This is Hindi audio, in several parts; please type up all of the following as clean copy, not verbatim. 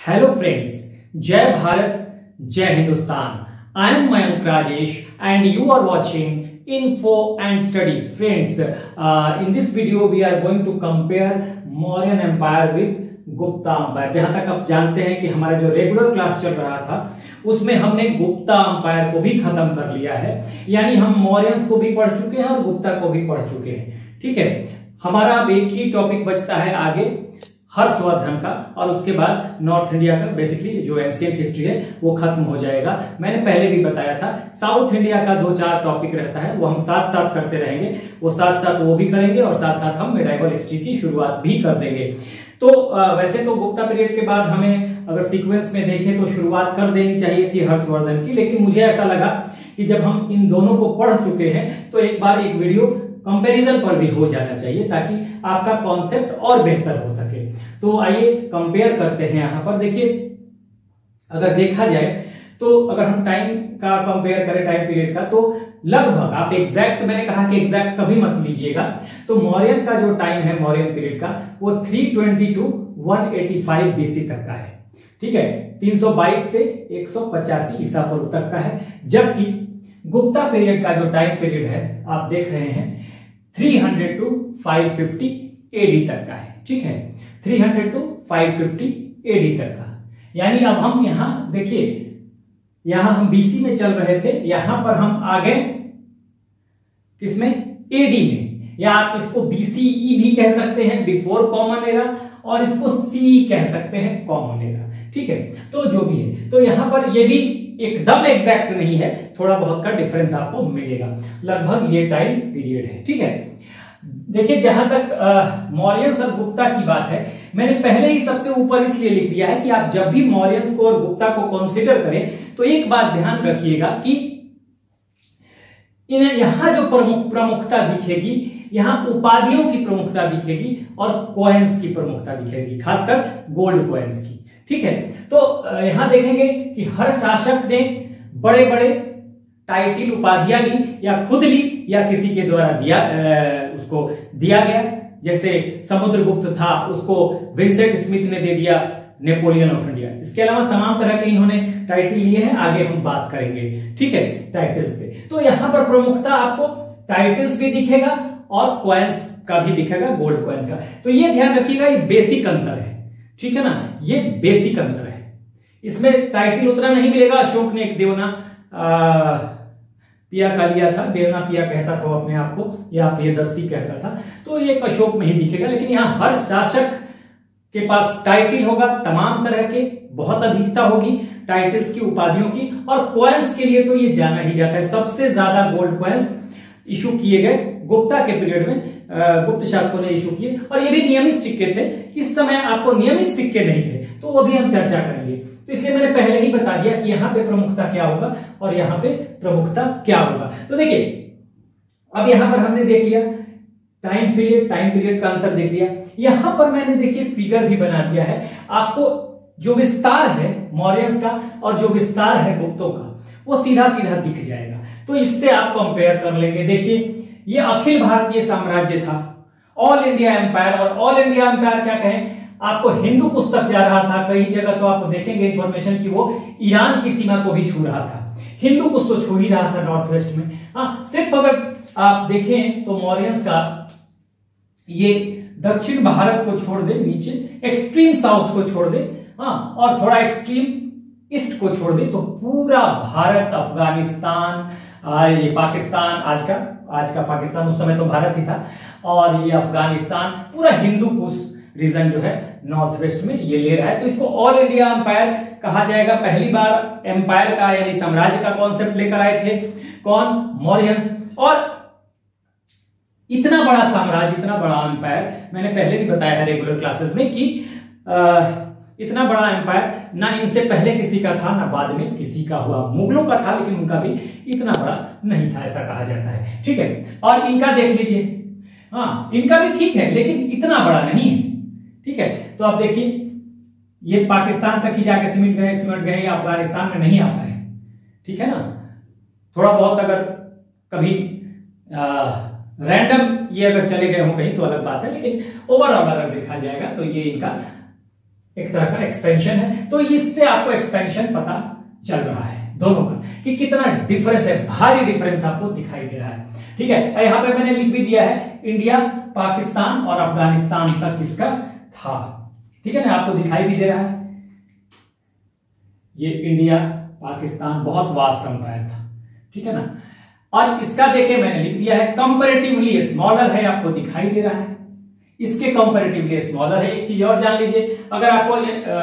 हेलो फ्रेंड्स, जय भारत, जय Hindustan. I am Mayank Rajesh and you are watching info and study. Friends, in this video we are going to compare Mauryan Empire with Gupta empire. जहां तक आप जानते हैं कि हमारा जो रेगुलर क्लास चल रहा था उसमें हमने गुप्ता अंपायर को भी खत्म कर लिया है, यानी हम मौर्यंस को भी पढ़ चुके हैं और गुप्ता को भी पढ़ चुके हैं। ठीक है, हमारा अब एक ही टॉपिक बचता है आगे, हर्षवर्धन का, और उसके बाद नॉर्थ इंडिया का बेसिकली जो एंशिएंट हिस्ट्री है वो खत्म हो जाएगा। मैंने पहले भी बताया था साउथ इंडिया का 2-4 टॉपिक रहता है, वो हम साथ साथ करते रहेंगे, वो साथ साथ वो भी करेंगे और साथ साथ हम मेडाइवल हिस्ट्री की शुरुआत भी कर देंगे। तो वैसे तो गुप्ता पीरियड के बाद हमें अगर सीक्वेंस में देखें तो शुरुआत कर देनी चाहिए थी हर्षवर्धन की, लेकिन मुझे ऐसा लगा कि जब हम इन दोनों को पढ़ चुके हैं तो एक बार एक वीडियो कंपैरिजन पर भी हो जाना चाहिए ताकि आपका कॉन्सेप्ट और बेहतर हो सके। तो आइए कंपेयर करते हैं। यहां पर देखिए, अगर देखा जाए तो अगर हम टाइम का कंपेयर करें, टाइम पीरियड का, तो लगभग आप एग्जैक्ट, मैंने कहा कि एग्जैक्ट कभी मत लीजिएगा, तो मौर्यन का जो टाइम है मौर्यन पीरियड का वो 320 to 185 बीसी तक का है। ठीक है, 322 से 185 ईसा पूर्व तक का है, जबकि गुप्ता पीरियड का जो टाइम पीरियड है आप देख रहे हैं 300 to 550 एडी तक का है। ठीक है, 300 to 550 एडी तक का, यानी अब हम यहां देखिए, यहां हम बीसी में चल रहे थे, यहां पर हम आ गए किसमें, एडी में, या आप इसको बीसीई भी कह सकते हैं, बिफोर कॉमन एरा, और इसको सी कह सकते हैं, कॉमन एरा। ठीक है, तो जो भी है, तो यहां पर ये भी एकदम एग्जैक्ट नहीं है, थोड़ा बहुत का डिफरेंस आपको मिलेगा, लगभग ये टाइम पीरियड है। ठीक है, देखिए जहां तक मौर्यंस और गुप्ता की बात है, मैंने पहले ही सबसे ऊपर इसलिए लिख दिया है कि आप जब भी मौर्यंस को और गुप्ता को कंसीडर करें तो एक बात ध्यान रखिएगा कि इन्हें यहां जो प्रमुखता दिखेगी, यहां उपाधियों की प्रमुखता दिखेगी और कॉइन्स की प्रमुखता दिखेगी, खासकर गोल्ड कॉइन्स की। ठीक है, तो यहां देखेंगे कि हर शासक ने बड़े बड़े टाइटिल उपाधियां ली, या खुद ली या किसी के द्वारा उसको दिया गया। जैसे समुद्रगुप्त था, उसको विंसेंट स्मिथ ने दे दिया, नेपोलियन ऑफ इंडिया। इसके अलावा तमाम तरह के इन्होंने टाइटल लिए हैं, आगे हम बात करेंगे। ठीक है, टाइटल्स पे तो यहां पर प्रमुखता आपको टाइटल्स भी दिखेगा और कॉइन्स का भी दिखेगा, गोल्ड कॉइन्स का। तो ये ध्यान रखिएगा, ये बेसिक अंतर है। ठीक है ना, ये बेसिक अंतर है, इसमें टाइटल उतना नहीं मिलेगा। अशोक ने एक देवना पिया का लिया था, देवना पिया कहता था वो अपने आप को, या प्रियदर्शी कहता था, तो ये अशोक में ही दिखेगा। लेकिन यहां हर शासक के पास टाइटल होगा, तमाम तरह के, बहुत अधिकता होगी टाइटल्स की, उपाधियों की, और कॉइन्स के लिए तो ये जाना ही जाता है। सबसे ज्यादा गोल्ड कॉइन्स इशू किए गए गुप्ता के पीरियड में, गुप्त शासकों ने इशू किए, और ये भी नियमित सिक्के थे। इस समय आपको नियमित सिक्के नहीं थे, तो वो भी हम चर्चा करेंगे। तो इसलिए मैंने पहले ही बता दिया कि यहां पे प्रमुखता क्या होगा और यहां पे प्रमुखता क्या होगा। तो देखिए, अब यहां पर हमने देख लिया टाइम पीरियड का अंतर देख लिया। यहां पर मैंने देखिए फिगर भी बना दिया है, आपको जो विस्तार है मौर्यंस का और जो विस्तार है गुप्तों का वो सीधा सीधा दिख जाएगा। तो इससे आप कंपेयर कर लेंगे। देखिए, ये अखिल भारतीय साम्राज्य था, ऑल इंडिया एम्पायर, और ऑल इंडिया एम्पायर क्या कहें, आपको हिंदू कुश तक जा रहा था। कई जगह तो आप देखेंगे इंफॉर्मेशन की वो ईरान की सीमा को भी छू रहा था, हिंदू कुश तो छू ही रहा था नॉर्थ वेस्ट में। हाँ, सिर्फ अगर आप देखें तो मौर्यंस का ये दक्षिण भारत को छोड़ दे, नीचे एक्सट्रीम साउथ को छोड़ दे, हाँ, और थोड़ा एक्सट्रीम ईस्ट को छोड़ दे, तो पूरा भारत, अफगानिस्तान, ये पाकिस्तान, आज का पाकिस्तान उस समय तो भारत ही था, और ये अफगानिस्तान, पूरा हिंदू कुश रीजन जो है नॉर्थ वेस्ट में ये ले रहा है। तो इसको ऑल इंडिया एम्पायर कहा जाएगा। पहली बार एम्पायर का यानी साम्राज्य का कॉन्सेप्ट लेकर आए थे कौन, मौर्यंस। और इतना बड़ा साम्राज्य, इतना बड़ा एम्पायर, मैंने पहले भी बताया है रेगुलर क्लासेस में कि इतना बड़ा एम्पायर ना इनसे पहले किसी का था ना बाद में किसी का हुआ। मुगलों का था लेकिन उनका भी इतना बड़ा नहीं था, ऐसा कहा जाता है। ठीक है, और इनका देख लीजिए, हाँ, इनका भी ठीक है लेकिन इतना बड़ा नहीं है। ठीक है, तो आप देखिए, ये पाकिस्तान तक ही जाके सिमट गए, या अफगानिस्तान में नहीं आता है। ठीक है ना, थोड़ा बहुत अगर कभी रैंडम ये अगर चले गए हो कहीं तो अलग बात है, लेकिन ओवरऑल अगर देखा जाएगा तो ये इनका एक तरह का एक्सपेंशन है। तो इससे आपको एक्सपेंशन पता चल रहा है दोनों का कि कितना डिफरेंस है, भारी डिफरेंस आपको दिखाई दे रहा है। ठीक है, यहां पे मैंने लिख भी दिया है इंडिया, पाकिस्तान और अफगानिस्तान तक किसका था। ठीक है ना, आपको दिखाई भी दे रहा है ये इंडिया पाकिस्तान बहुत वास्ट अंपायर था। ठीक है ना, और इसका देखे मैंने लिख दिया है कंपैरेटिवली स्मॉलर है, आपको दिखाई दे रहा है इसके कंपैरेटिवली स्मॉलर है। एक चीज और जान लीजिए, अगर आपको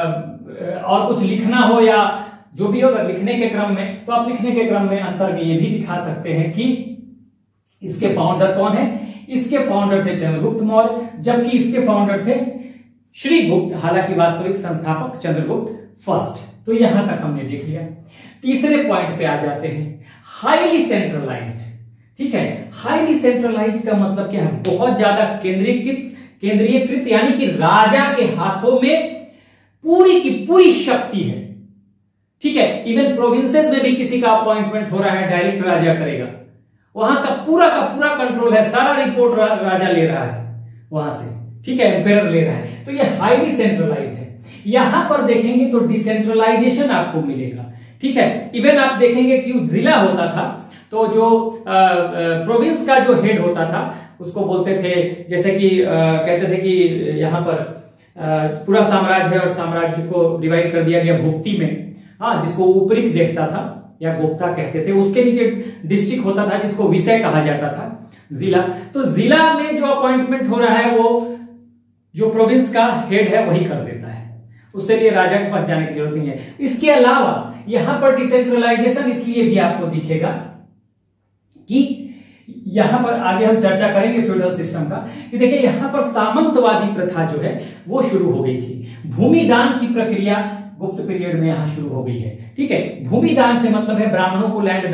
और कुछ लिखना हो या जो भी होगा लिखने के क्रम में, तो आप लिखने के क्रम में अंतर ये भी दिखा सकते हैं कि इसके फाउंडर कौन है। इसके फाउंडर थे चंद्रगुप्त मौर्य, जबकि इसके फाउंडर थे श्रीगुप्त, हालांकि वास्तविक संस्थापक चंद्रगुप्त फर्स्ट। तो यहां तक हमने देख लिया। तीसरे पॉइंट पे आ जाते हैं, हाईली सेंट्रलाइज्ड। ठीक है, हाईली सेंट्रलाइज्ड का मतलब क्या है, बहुत ज्यादा केंद्रीयकृत, यानी कि राजा के हाथों में पूरी की पूरी शक्ति है। ठीक है, इवन प्रोविंसेस में भी किसी का अपॉइंटमेंट हो रहा है डायरेक्ट राजा करेगा, वहां का पूरा कंट्रोल है, सारा रिपोर्ट राजा ले रहा है वहां से। ठीक है, एम्पेरर ले रहा है। तो ये हाईली सेंट्रलाइज्ड है। यहां पर देखेंगे तो डिसेंट्रलाइजेशन आपको मिलेगा। ठीक है, इवन आप देखेंगे कि जिला होता था तो जो प्रोविंस का जो हेड होता था उसको बोलते थे, जैसे कि कहते थे कि यहां पर पूरा साम्राज्य है और साम्राज्य को डिवाइड कर दिया गया भुक्ति में। हाँ, जिसको उपरिक देखता था या गोप्ता कहते थे, उसके नीचे डिस्ट्रिक्ट होता था जिसको विषय कहा जाता था, जिला। तो जिला में जो अपॉइंटमेंट हो रहा है वो जो प्रोविंस का हेड है वही कर देता है, उसके लिए राजा के पास जाने की जरूरत नहीं है। इसके अलावा यहां पर डिसेंट्रलाइजेशन इसलिए भी आपको दिखेगा कि यहां पर आगे हम चर्चा करेंगे फ्यूडल सिस्टम का, कि देखिए यहां पर सामंतवादी प्रथा जो है वो शुरू हो गई थी। भूमि दान की प्रक्रिया गुप्त पीरियड में यहां शुरू हो गई है। ठीक है, भूमि दान से मतलब है ब्राह्मणों को लैंड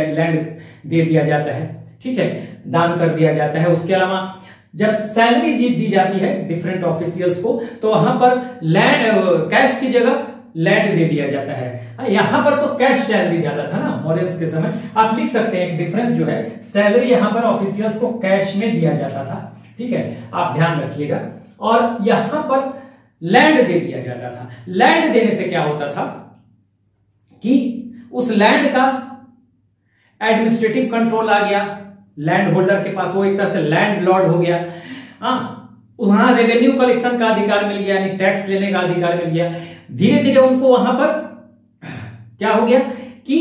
दे दिया जाता है। ठीक है, दान कर दिया जाता है। उसके अलावा जब सैलरी जीत दी जाती है डिफरेंट ऑफिशियल्स को, तो वहां पर लैंड कैश की जगह लैंड दे दिया जाता है। यहां पर तो कैश सैलरी ज्यादा था ना मौर्य के समय, आप लिख सकते हैं एक डिफरेंस जो है, सैलरी यहां पर ऑफिशियल्स को कैश में दिया जाता था। ठीक है, आप ध्यान रखिएगा। और यहां पर लैंड दे दिया जाता था। लैंड देने से क्या होता था कि उस लैंड का एडमिनिस्ट्रेटिव कंट्रोल आ गया लैंड होल्डर के पास, वो एक तरह से लैंड लॉर्ड हो गया। वहां रेवेन्यू कलेक्शन का अधिकार मिल गया, यानी टैक्स लेने का अधिकार मिल गया। धीरे धीरे उनको वहां पर क्या हो गया कि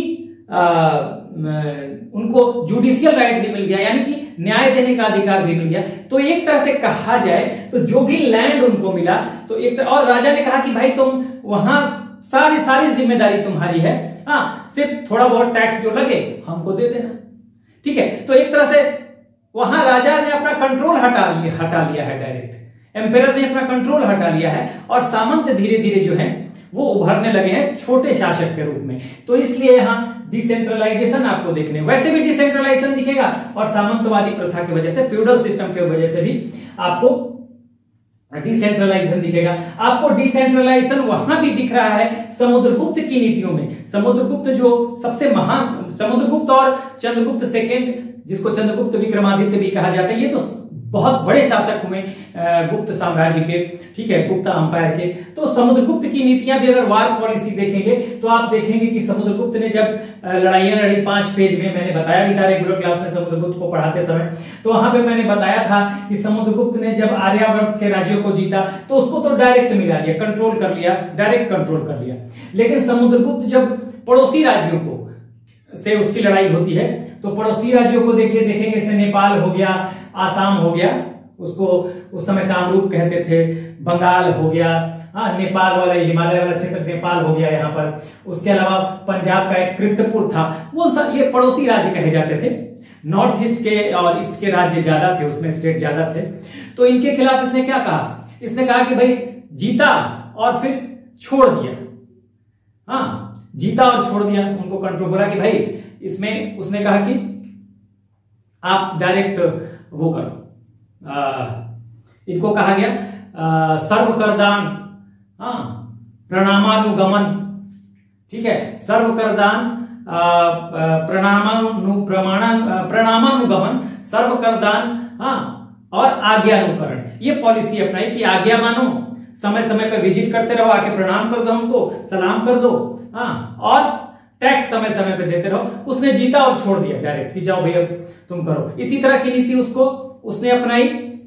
उनको जुडिशियल राइट भी मिल गया, यानी कि न्याय देने का अधिकार भी मिल गया। तो एक तरह से कहा जाए तो जो भी लैंड उनको मिला, तो एक तरह, और राजा ने कहा कि भाई तुम वहां सारी जिम्मेदारी तुम्हारी है, हाँ सिर्फ थोड़ा बहुत टैक्स जो लगे हमको दे देना। ठीक है, तो एक तरह से वहां राजा ने अपना कंट्रोल हटा लिया है, डायरेक्ट एम्पेरर ने अपना कंट्रोल हटा लिया है, और सामंत धीरे धीरे जो है वो उभरने लगे हैं छोटे शासक के रूप में। तो इसलिए यहां डिसेंट्रलाइजेशन आपको देखने, वैसे भी डिसेंट्रलाइजेशन दिखेगा, और सामंतवादी प्रथा की वजह से, फ्यूडल सिस्टम की वजह से भी आपको डिसेंट्रलाइजेशन दिखेगा। आपको डिसेंट्रलाइजेशन वहां भी दिख रहा है समुद्रगुप्त की नीतियों में। समुद्रगुप्त जो सबसे महान, समुद्रगुप्त और चंद्रगुप्त सेकेंड, जिसको चंद्रगुप्त विक्रमादित्य भी कहा जाता है, ये तो बहुत बड़े शासक हुए गुप्त साम्राज्य के। ठीक है, गुप्त अंपायर के। तो समुद्रगुप्त की नीतियां भी, अगर वार पॉलिसी देखेंगे तो आप देखेंगे कि समुद्रगुप्त ने जब लड़ाइयां लड़ी 5 फेज में, मैंने बताया भी था रेगुलर क्लास में समुद्रगुप्त को पढ़ाते समय, तो वहां पे मैंने बताया था कि समुद्रगुप्त ने जब आर्यावर्त के राज्यों को जीता तो उसको तो डायरेक्ट मिला दिया, कंट्रोल कर लिया, डायरेक्ट कंट्रोल कर लिया। लेकिन समुद्रगुप्त जब पड़ोसी राज्यों को से उसकी लड़ाई होती है, तो पड़ोसी राज्यों को देखेंगे से नेपाल हो गया, आसाम हो गया, उसको उस समय कामरूप कहते थे, बंगाल हो गया, नेपाल वाला हिमालय वाला क्षेत्र नेपाल हो गया यहाँ पर। उसके अलावा पंजाब का एक कीर्तपुर था, वो ये पड़ोसी राज्य कहे जाते थे। नॉर्थ ईस्ट के और ईस्ट के राज्य ज्यादा थे, उसमें स्टेट ज्यादा थे। तो इनके खिलाफ इसने क्या कहा, इसने कहा कि भाई जीता और फिर छोड़ दिया। हाँ, जीता और छोड़ दिया, उनको कंट्रोल, बोला कि भाई इसमें, उसने कहा कि आप डायरेक्ट वो करो, इनको कहा गया सर्व करदान, प्रणामानुगमन। ठीक है, सर्व करदान, प्रणामानुगमन, सर्व करदान, और आज्ञानुकरण, ये पॉलिसी अपनाई कि आज्ञा मानो, समय समय पे विजिट करते रहो, आके प्रणाम कर दो, हमको सलाम कर दो, हाँ, और टैक्स समय समय पे देते रहो। उसने जीता और छोड़ दिया डायरेक्ट कि जाओ भैया तुम करो। इसी तरह की नीति उसने अपनाई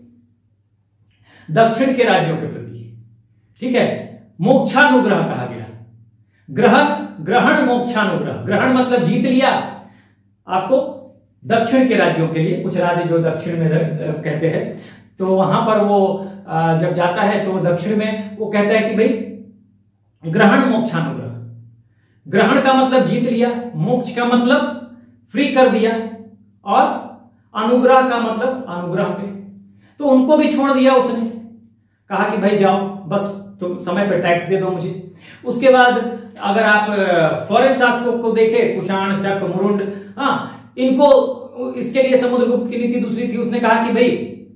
दक्षिण के राज्यों के प्रति, ठीक है। मोक्षानुग्रह कहा गया, ग्रहण मोक्षानुग्रह, ग्रहण मतलब जीत लिया आपको दक्षिण के राज्यों के लिए, कुछ राज्य जो दक्षिण में कहते हैं, तो वहां पर वो जब जाता है तो दक्षिण में वो कहता है कि भाई ग्रहण मोक्षानुग्रह, ग्रहण का मतलब जीत लिया, मोक्ष का मतलब फ्री कर दिया, और अनुग्रह का मतलब अनुग्रह पे, तो उनको भी छोड़ दिया उसने, कहा कि भाई जाओ बस तुम समय पे टैक्स दे दो मुझे। उसके बाद अगर आप फॉरेन शासकों को देखें, कुषाण, शक, मुरुंड, हाँ, इनको, इसके लिए समुद्रगुप्त की नीति दूसरी थी। उसने कहा कि भाई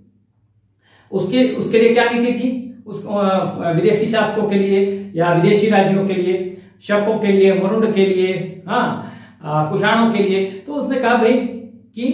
उसके लिए क्या नीति थी, उस विदेशी शासकों के लिए या विदेशी राज्यों के लिए, शकों के लिए, मुरुंड के लिए, हाँ, कुषाणों के लिए, तो उसने कहा भाई कि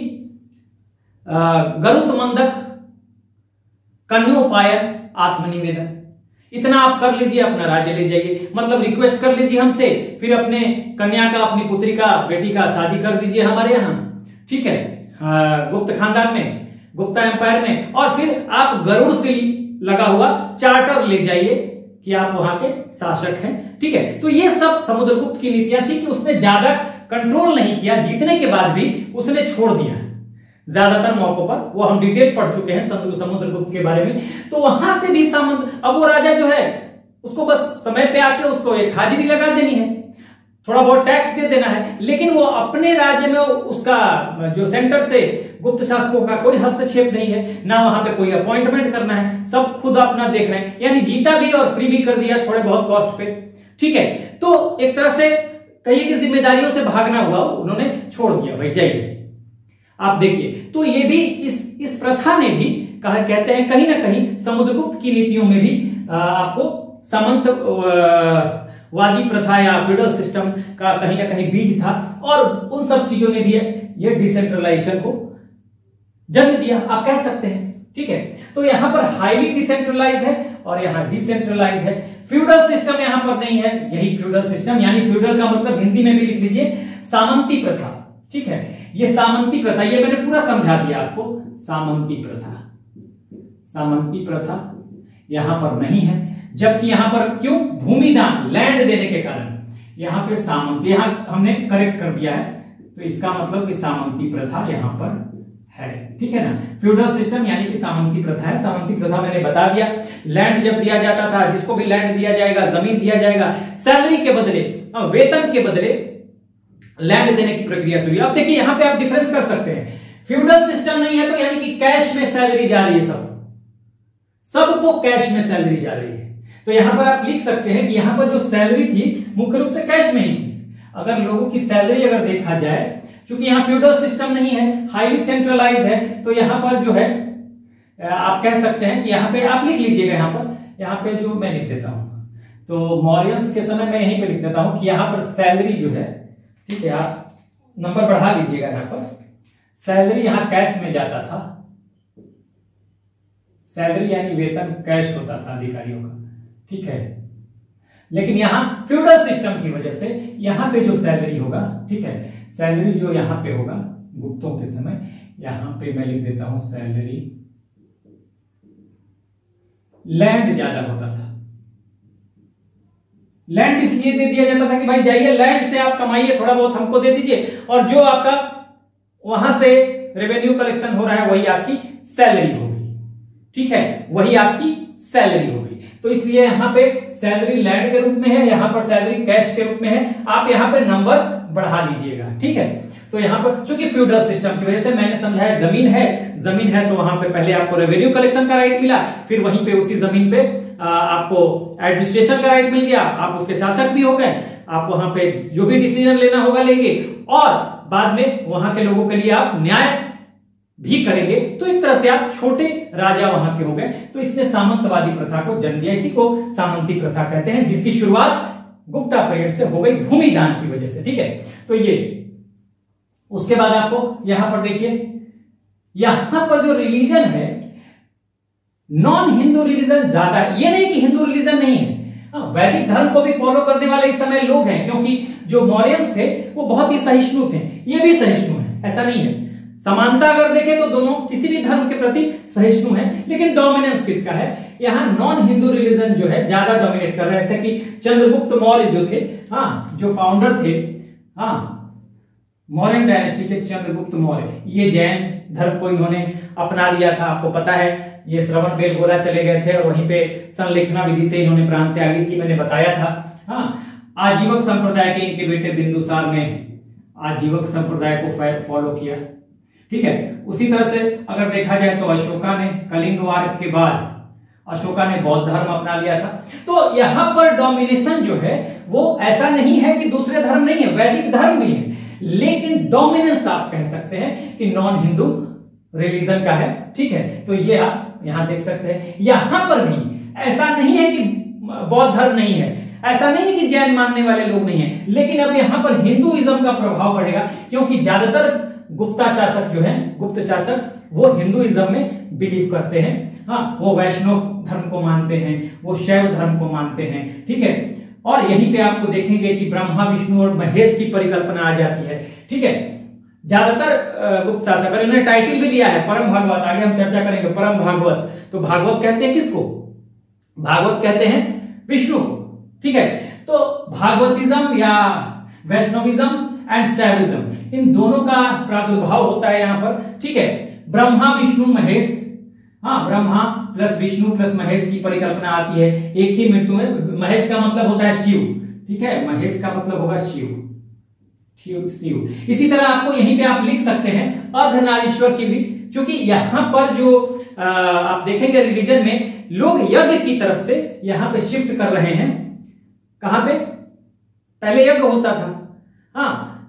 गरुत मंदक कन्योपायन आत्मनिवेदन, इतना आप कर लीजिए, अपना राज्य ले जाइए, मतलब रिक्वेस्ट कर लीजिए हमसे, फिर अपने कन्या का, अपनी पुत्री का, बेटी का शादी कर दीजिए हमारे यहाँ, ठीक है, गुप्त खानदान में, गुप्ता एम्पायर में, और फिर आप गरुड़ से लगा हुआ चार्टर ले जाइए कि आप वहां के शासक हैं, ठीक है। तो ये सब समुद्रगुप्त की नीतियां थी कि उसने ज्यादा कंट्रोल नहीं किया, जीतने के बाद भी उसने छोड़ दिया ज्यादातर मौकों पर, वो हम डिटेल पढ़ चुके हैं समुद्रगुप्त के बारे में। तो वहां से भी अब वो राजा जो है उसको बस समय पे आके उसको एक हाजिरी लगा देनी है, थोड़ा बहुत टैक्स दे देना है, लेकिन वो अपने राज्य में उसका जो सेंटर से गुप्त शासकों का कोई हस्तक्षेप नहीं है, ना वहां पे कोई अपॉइंटमेंट करना है, सब खुद अपना देख रहे हैं, यानी जीता भी और फ्री भी कर दिया थोड़े बहुत कॉस्ट पे, ठीक है। तो एक तरह से कहीं की जिम्मेदारियों से भागना हुआ, उन्होंने छोड़ दिया, भाई जाइए आप देखिए। तो ये भी इस प्रथा ने भी कहते हैं कहीं ना कहीं समुद्रगुप्त की नीतियों में भी आपको सामंतवादी प्रथा या फ्यूडल सिस्टम का कहीं ना कहीं बीज था, और उन सब चीजों ने भी ये डिसेंट्रलाइजेशन को जन्म दिया, आप कह सकते हैं, ठीक है। तो यहां पर हाईली डिसेंट्रलाइज्ड है और यहां डिसेंट्रलाइज्ड है, फ्यूडल सिस्टम यहां पर नहीं है, यही फ्यूडल सिस्टम, यानी फ्यूडल का मतलब हिंदी में भी लिख लीजिए सामंती प्रथा, ठीक है। ये सामंती प्रथा, ये मैंने पूरा समझा दिया आपको, सामंती प्रथा, सामंती प्रथा यहां पर नहीं है, जबकि यहां पर क्यों, भूमिदान, लैंड देने के कारण यहां पे सामंती, यहां हमने करेक्ट कर दिया है, तो इसका मतलब कि सामंती प्रथा यहां पर है, ठीक है ना। फ्यूडल सिस्टम यानी कि सामंती प्रथा है। सामंती प्रथा मैंने बता दिया, लैंड जब दिया जाता था, जिसको भी लैंड दिया जाएगा, जमीन दिया जाएगा, सैलरी के बदले, वेतन के बदले लैंड देने की प्रक्रिया शुरू। अब देखिए यहां पे आप डिफरेंस कर सकते हैं, फ्यूडल सिस्टम नहीं है तो यानी कि कैश में सैलरी जा रही है, सबको कैश में सैलरी जा रही है। तो यहां पर आप लिख सकते हैं कि यहां पर जो सैलरी थी मुख्य रूप से कैश में ही थी। अगर लोगों की सैलरी अगर देखा जाए, क्योंकि यहां फ्यूडल सिस्टम नहीं है, हाईली सेंट्रलाइज्ड है, तो यहां पर जो है आप कह सकते हैं कि यहां पे आप लिख लीजिएगा, यहां पे जो मैं लिख देता हूं, तो मौर्यंस के समय मैं यहीं पे लिख देता हूं कि यहां पर सैलरी जो है, ठीक है, आप नंबर बढ़ा लीजिएगा, यहां पर सैलरी यहां कैश में जाता था, सैलरी यानी वेतन कैश होता था अधिकारियों का, ठीक है। लेकिन यहां फ्यूडल सिस्टम की वजह से यहां पे जो सैलरी होगा, ठीक है, सैलरी जो यहां पे होगा गुप्तों के समय, यहां पे मैं लिख देता हूं सैलरी, लैंड ज्यादा होता था। लैंड इसलिए दे दिया जाता था कि भाई जाइए लैंड से आप कमाइए, थोड़ा बहुत हमको दे दीजिए, और जो आपका वहां से रेवेन्यू कलेक्शन हो रहा है वही आपकी सैलरी होगी, ठीक है, वही आपकी सैलरी होगी। तो इसलिए यहां पे सैलरी लैंड के रूप में है, यहां पर सैलरी कैश के रूप में है, आप यहां पे नंबर बढ़ा लीजिएगा, ठीक है। तो यहां पर चूंकि फ्यूडल सिस्टम की वजह से मैंने समझाया, जमीन है तो वहां पे पहले आपको रेवेन्यू कलेक्शन का राइट मिला, फिर वहीं पे उसी जमीन पे आपको एडमिनिस्ट्रेशन का राइट मिल गया, आप उसके शासक भी हो गए, आप वहां पे जो भी डिसीजन लेना होगा लेंगे, और बाद में वहां के लोगों के लिए आप न्याय भी करेंगे। तो एक तरह से आप छोटे राजा वहां के हो गए। तो इसने सामंतवादी प्रथा को जन्म दिया, इसी को सामंती प्रथा कहते हैं, जिसकी शुरुआत गुप्ता पीरियड से हो गई भूमिदान की वजह से, ठीक है। तो ये उसके बाद आपको यहां पर देखिए, यहां पर जो रिलीजन है नॉन हिंदू रिलीजन ज्यादा, ये नहीं कि हिंदू रिलीजन नहीं है, वैदिक धर्म को भी फॉलो करने वाले इस समय लोग हैं, क्योंकि जो मौर्यंस थे वो बहुत ही सहिष्णु थे, ये भी सहिष्णु है, ऐसा नहीं है। समानता अगर देखें तो दोनों किसी भी धर्म के प्रति सहिष्णु हैं, लेकिन डोमिनेंस किसका है, यहाँ नॉन हिंदू रिलीजन जो है ज्यादा डोमिनेट कर रहा है। जैसे कि चंद्रगुप्त मौर्य जो थे, जो फाउंडर थे, मौर्यन डायनेस्टी के चंद्रगुप्त मौर्य, ये जैन धर्म को इन्होंने अपना लिया था। आपको पता है ये श्रवण बेलगोला चले गए थे और वहीं पे संलेखना विधि से इन्होंने प्रांत त्यागी थी, मैंने बताया था। आजीवक संप्रदाय के इनके बेटे बिंदुसार ने आजीवक संप्रदाय को फॉलो किया, ठीक है। उसी तरह से अगर देखा जाए तो अशोका ने कलिंग वार के बाद अशोका ने बौद्ध धर्म अपना लिया था। तो यहां पर डोमिनेशन जो है वो ऐसा नहीं है कि दूसरे धर्म नहीं है, वैदिक धर्म भी है, लेकिन डोमिनेंस आप कह सकते हैं कि नॉन हिंदू रिलीजन का है, ठीक है। तो ये आप यहां देख सकते हैं। यहां पर भी ऐसा नहीं है कि बौद्ध धर्म नहीं है, ऐसा नहीं है कि जैन मानने वाले लोग नहीं है, लेकिन अब यहां पर हिंदुइज्म का प्रभाव बढ़ेगा, क्योंकि ज्यादातर गुप्ता शासक जो है, गुप्त शासक, वो हिंदुइज्म में बिलीव करते हैं। वो वैष्णव धर्म को मानते हैं, वो शैव धर्म को मानते हैं, ठीक है। और यहीं पे आपको देखेंगे कि ब्रह्मा विष्णु और महेश की परिकल्पना आ जाती है, ठीक है। ज्यादातर गुप्त शासक, और इन्होंने टाइटल भी लिया है परम भागवत, आगे हम चर्चा करेंगे परम भागवत। तो भागवत कहते हैं किसको, भागवत कहते हैं विष्णु, ठीक है। तो भागवतिज्म या वैष्णविज्म एंड शैविज्म, इन दोनों का प्रादुर्भाव होता है यहां पर, ठीक है। ब्रह्मा विष्णु महेश, ब्रह्मा प्लस विष्णु प्लस महेश की परिकल्पना आती है एक ही मृत्यु में। महेश का मतलब होता है शिव, ठीक है, महेश का मतलब होगा शिव। इसी तरह आपको यहीं पे आप लिख सकते हैं अर्धनारीश्वर की भी, क्योंकि यहां पर जो आप देखेंगे रिलीजन में लोग यज्ञ की तरफ से यहां पे शिफ्ट कर रहे हैं। कहां पे पहले यज्ञ होता था,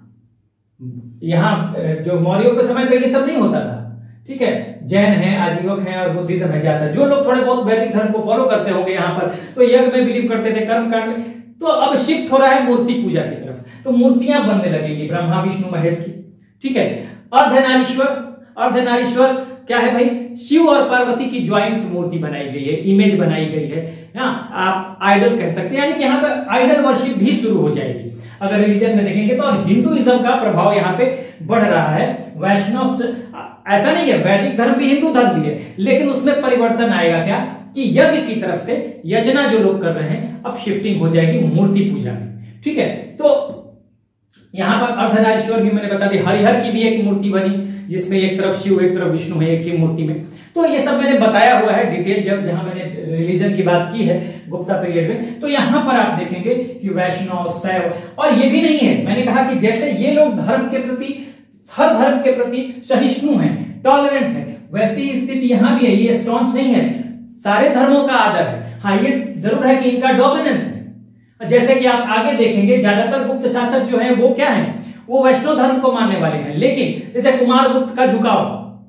यहां जो मौर्यों के समय पे ये सब नहीं होता था, ठीक है। जैन है, आजीवक है और बुद्धिज्म है जाता है। जो लोग थोड़े बहुत वैदिक धर्म को फॉलो करते होंगे यहाँ पर, तो यज्ञ में बिलीव करते थे, कर्म कांड में। तो अब शिफ्ट हो रहा है मूर्ति पूजा की तरफ, तो मूर्तियां बनने लगेगी ब्रह्मा विष्णु महेश की, ठीक है। अर्धनारीश्वर, अर्धनारीश्वर क्या है भाई, शिव और पार्वती की ज्वाइंट मूर्ति बनाई गई है, इमेज बनाई गई है, आप आइडल कह सकते हैं, यानी कि यहाँ पर आइडल वर्शिप भी शुरू हो जाएगी अगर रिलीजन में देखेंगे तो। और हिंदुइज्म का प्रभाव यहाँ पे बढ़ रहा है। वैष्णव, ऐसा नहीं है, वैदिक धर्म भी हिंदू धर्म भी है, लेकिन उसमें परिवर्तन आएगा क्या कि यज्ञ की तरफ से यजना जो लोग कर रहे हैं अब शिफ्टिंग हो जाएगी मूर्ति पूजा में, ठीक है। तो यहां पर अर्धनारीश्वर भी मैंने बता दी, हरिहर की भी एक मूर्ति बनी जिसमें एक तरफ शिव एक तरफ विष्णु है एक ही मूर्ति में। तो ये सब मैंने बताया हुआ है डिटेल, जहां मैंने रिलीजन की बात की है गुप्ता पीरियड में। तो यहां पर आप देखेंगे कि वैष्णव, शैव, और ये भी नहीं है, मैंने कहा कि जैसे ये लोग धर्म के प्रति, हर धर्म के प्रति सहिष्णु हैं, टॉलरेंट है, वैसी स्थिति यहां भी है। ये स्टॉन्च नहीं है, सारे धर्मों का आदर है। हाँ, ये जरूर है कि इनका डोमिनेंस है। जैसे कि आप आगे देखेंगे ज्यादातर गुप्त शासक जो है वो क्या है, वो वैष्णव धर्म को मानने वाले हैं, लेकिन जैसे कुमारगुप्त का झुकाव,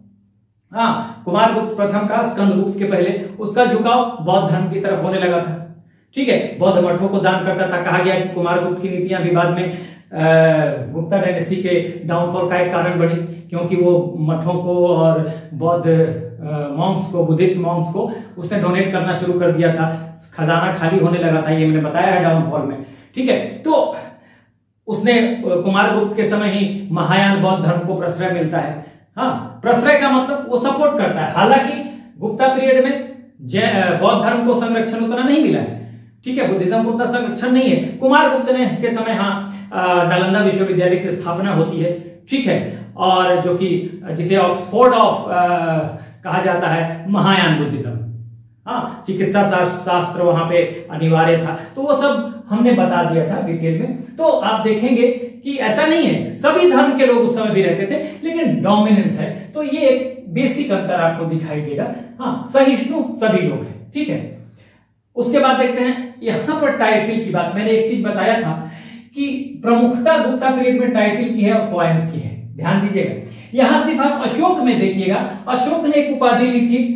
कुमारगुप्त प्रथम का, स्कंदगुप्त के पहले, उसका झुकाव बौद्ध धर्म की तरफ होने लगा था, ठीक है। बौद्ध मठों को दान करता था। कहा गया कि कुमारगुप्त की नीतियां भी बाद में गुप्ता डायनेस्टी के डाउनफॉल का एक कारण बनी, क्योंकि वो मठों को और बौद्ध मॉन्क्स को, बुद्धिस्ट मॉन्क्स को उसने डोनेट करना शुरू कर दिया था, खजाना खाली होने लगा था, ये मैंने बताया है डाउनफॉल में, ठीक है। तो उसने कुमारगुप्त के समय ही महायान बौद्ध धर्म को प्रश्रय मिलता है। प्रश्रय का मतलब वो सपोर्ट करता है, हालांकि गुप्ता पीरियड में बौद्ध धर्म को संरक्षण उतना नहीं मिला है, ठीक है, बुद्धिज्म को उतना संरक्षण नहीं है। कुमारगुप्त ने के समय नालंदा विश्वविद्यालय की स्थापना होती है, ठीक है, और जो कि जिसे ऑक्सफोर्ड ऑफ कहा जाता है महायान बुद्धिज्म। चिकित्सा शास्त्र वहां पे अनिवार्य था, तो वो सब हमने बता दिया था डिटेल में। तो आप देखेंगे कि ऐसा नहीं है, सभी धर्म के लोग उस समय भी रहते थे, लेकिन डोमिनेंस है। तो ये एक बेसिक अंतर आपको दिखाई देगा। सहिष्णु सभी लोग हैं, ठीक है। उसके बाद देखते हैं यहां पर टाइटल की बात। मैंने एक चीज बताया था कि प्रमुखता गुप्ता पीरियड में टाइटल की है और पॉइंट्स की है, ध्यान दीजिएगा। यहां सिर्फ आप अशोक में देखिएगा, अशोक ने एक उपाधि ली थी,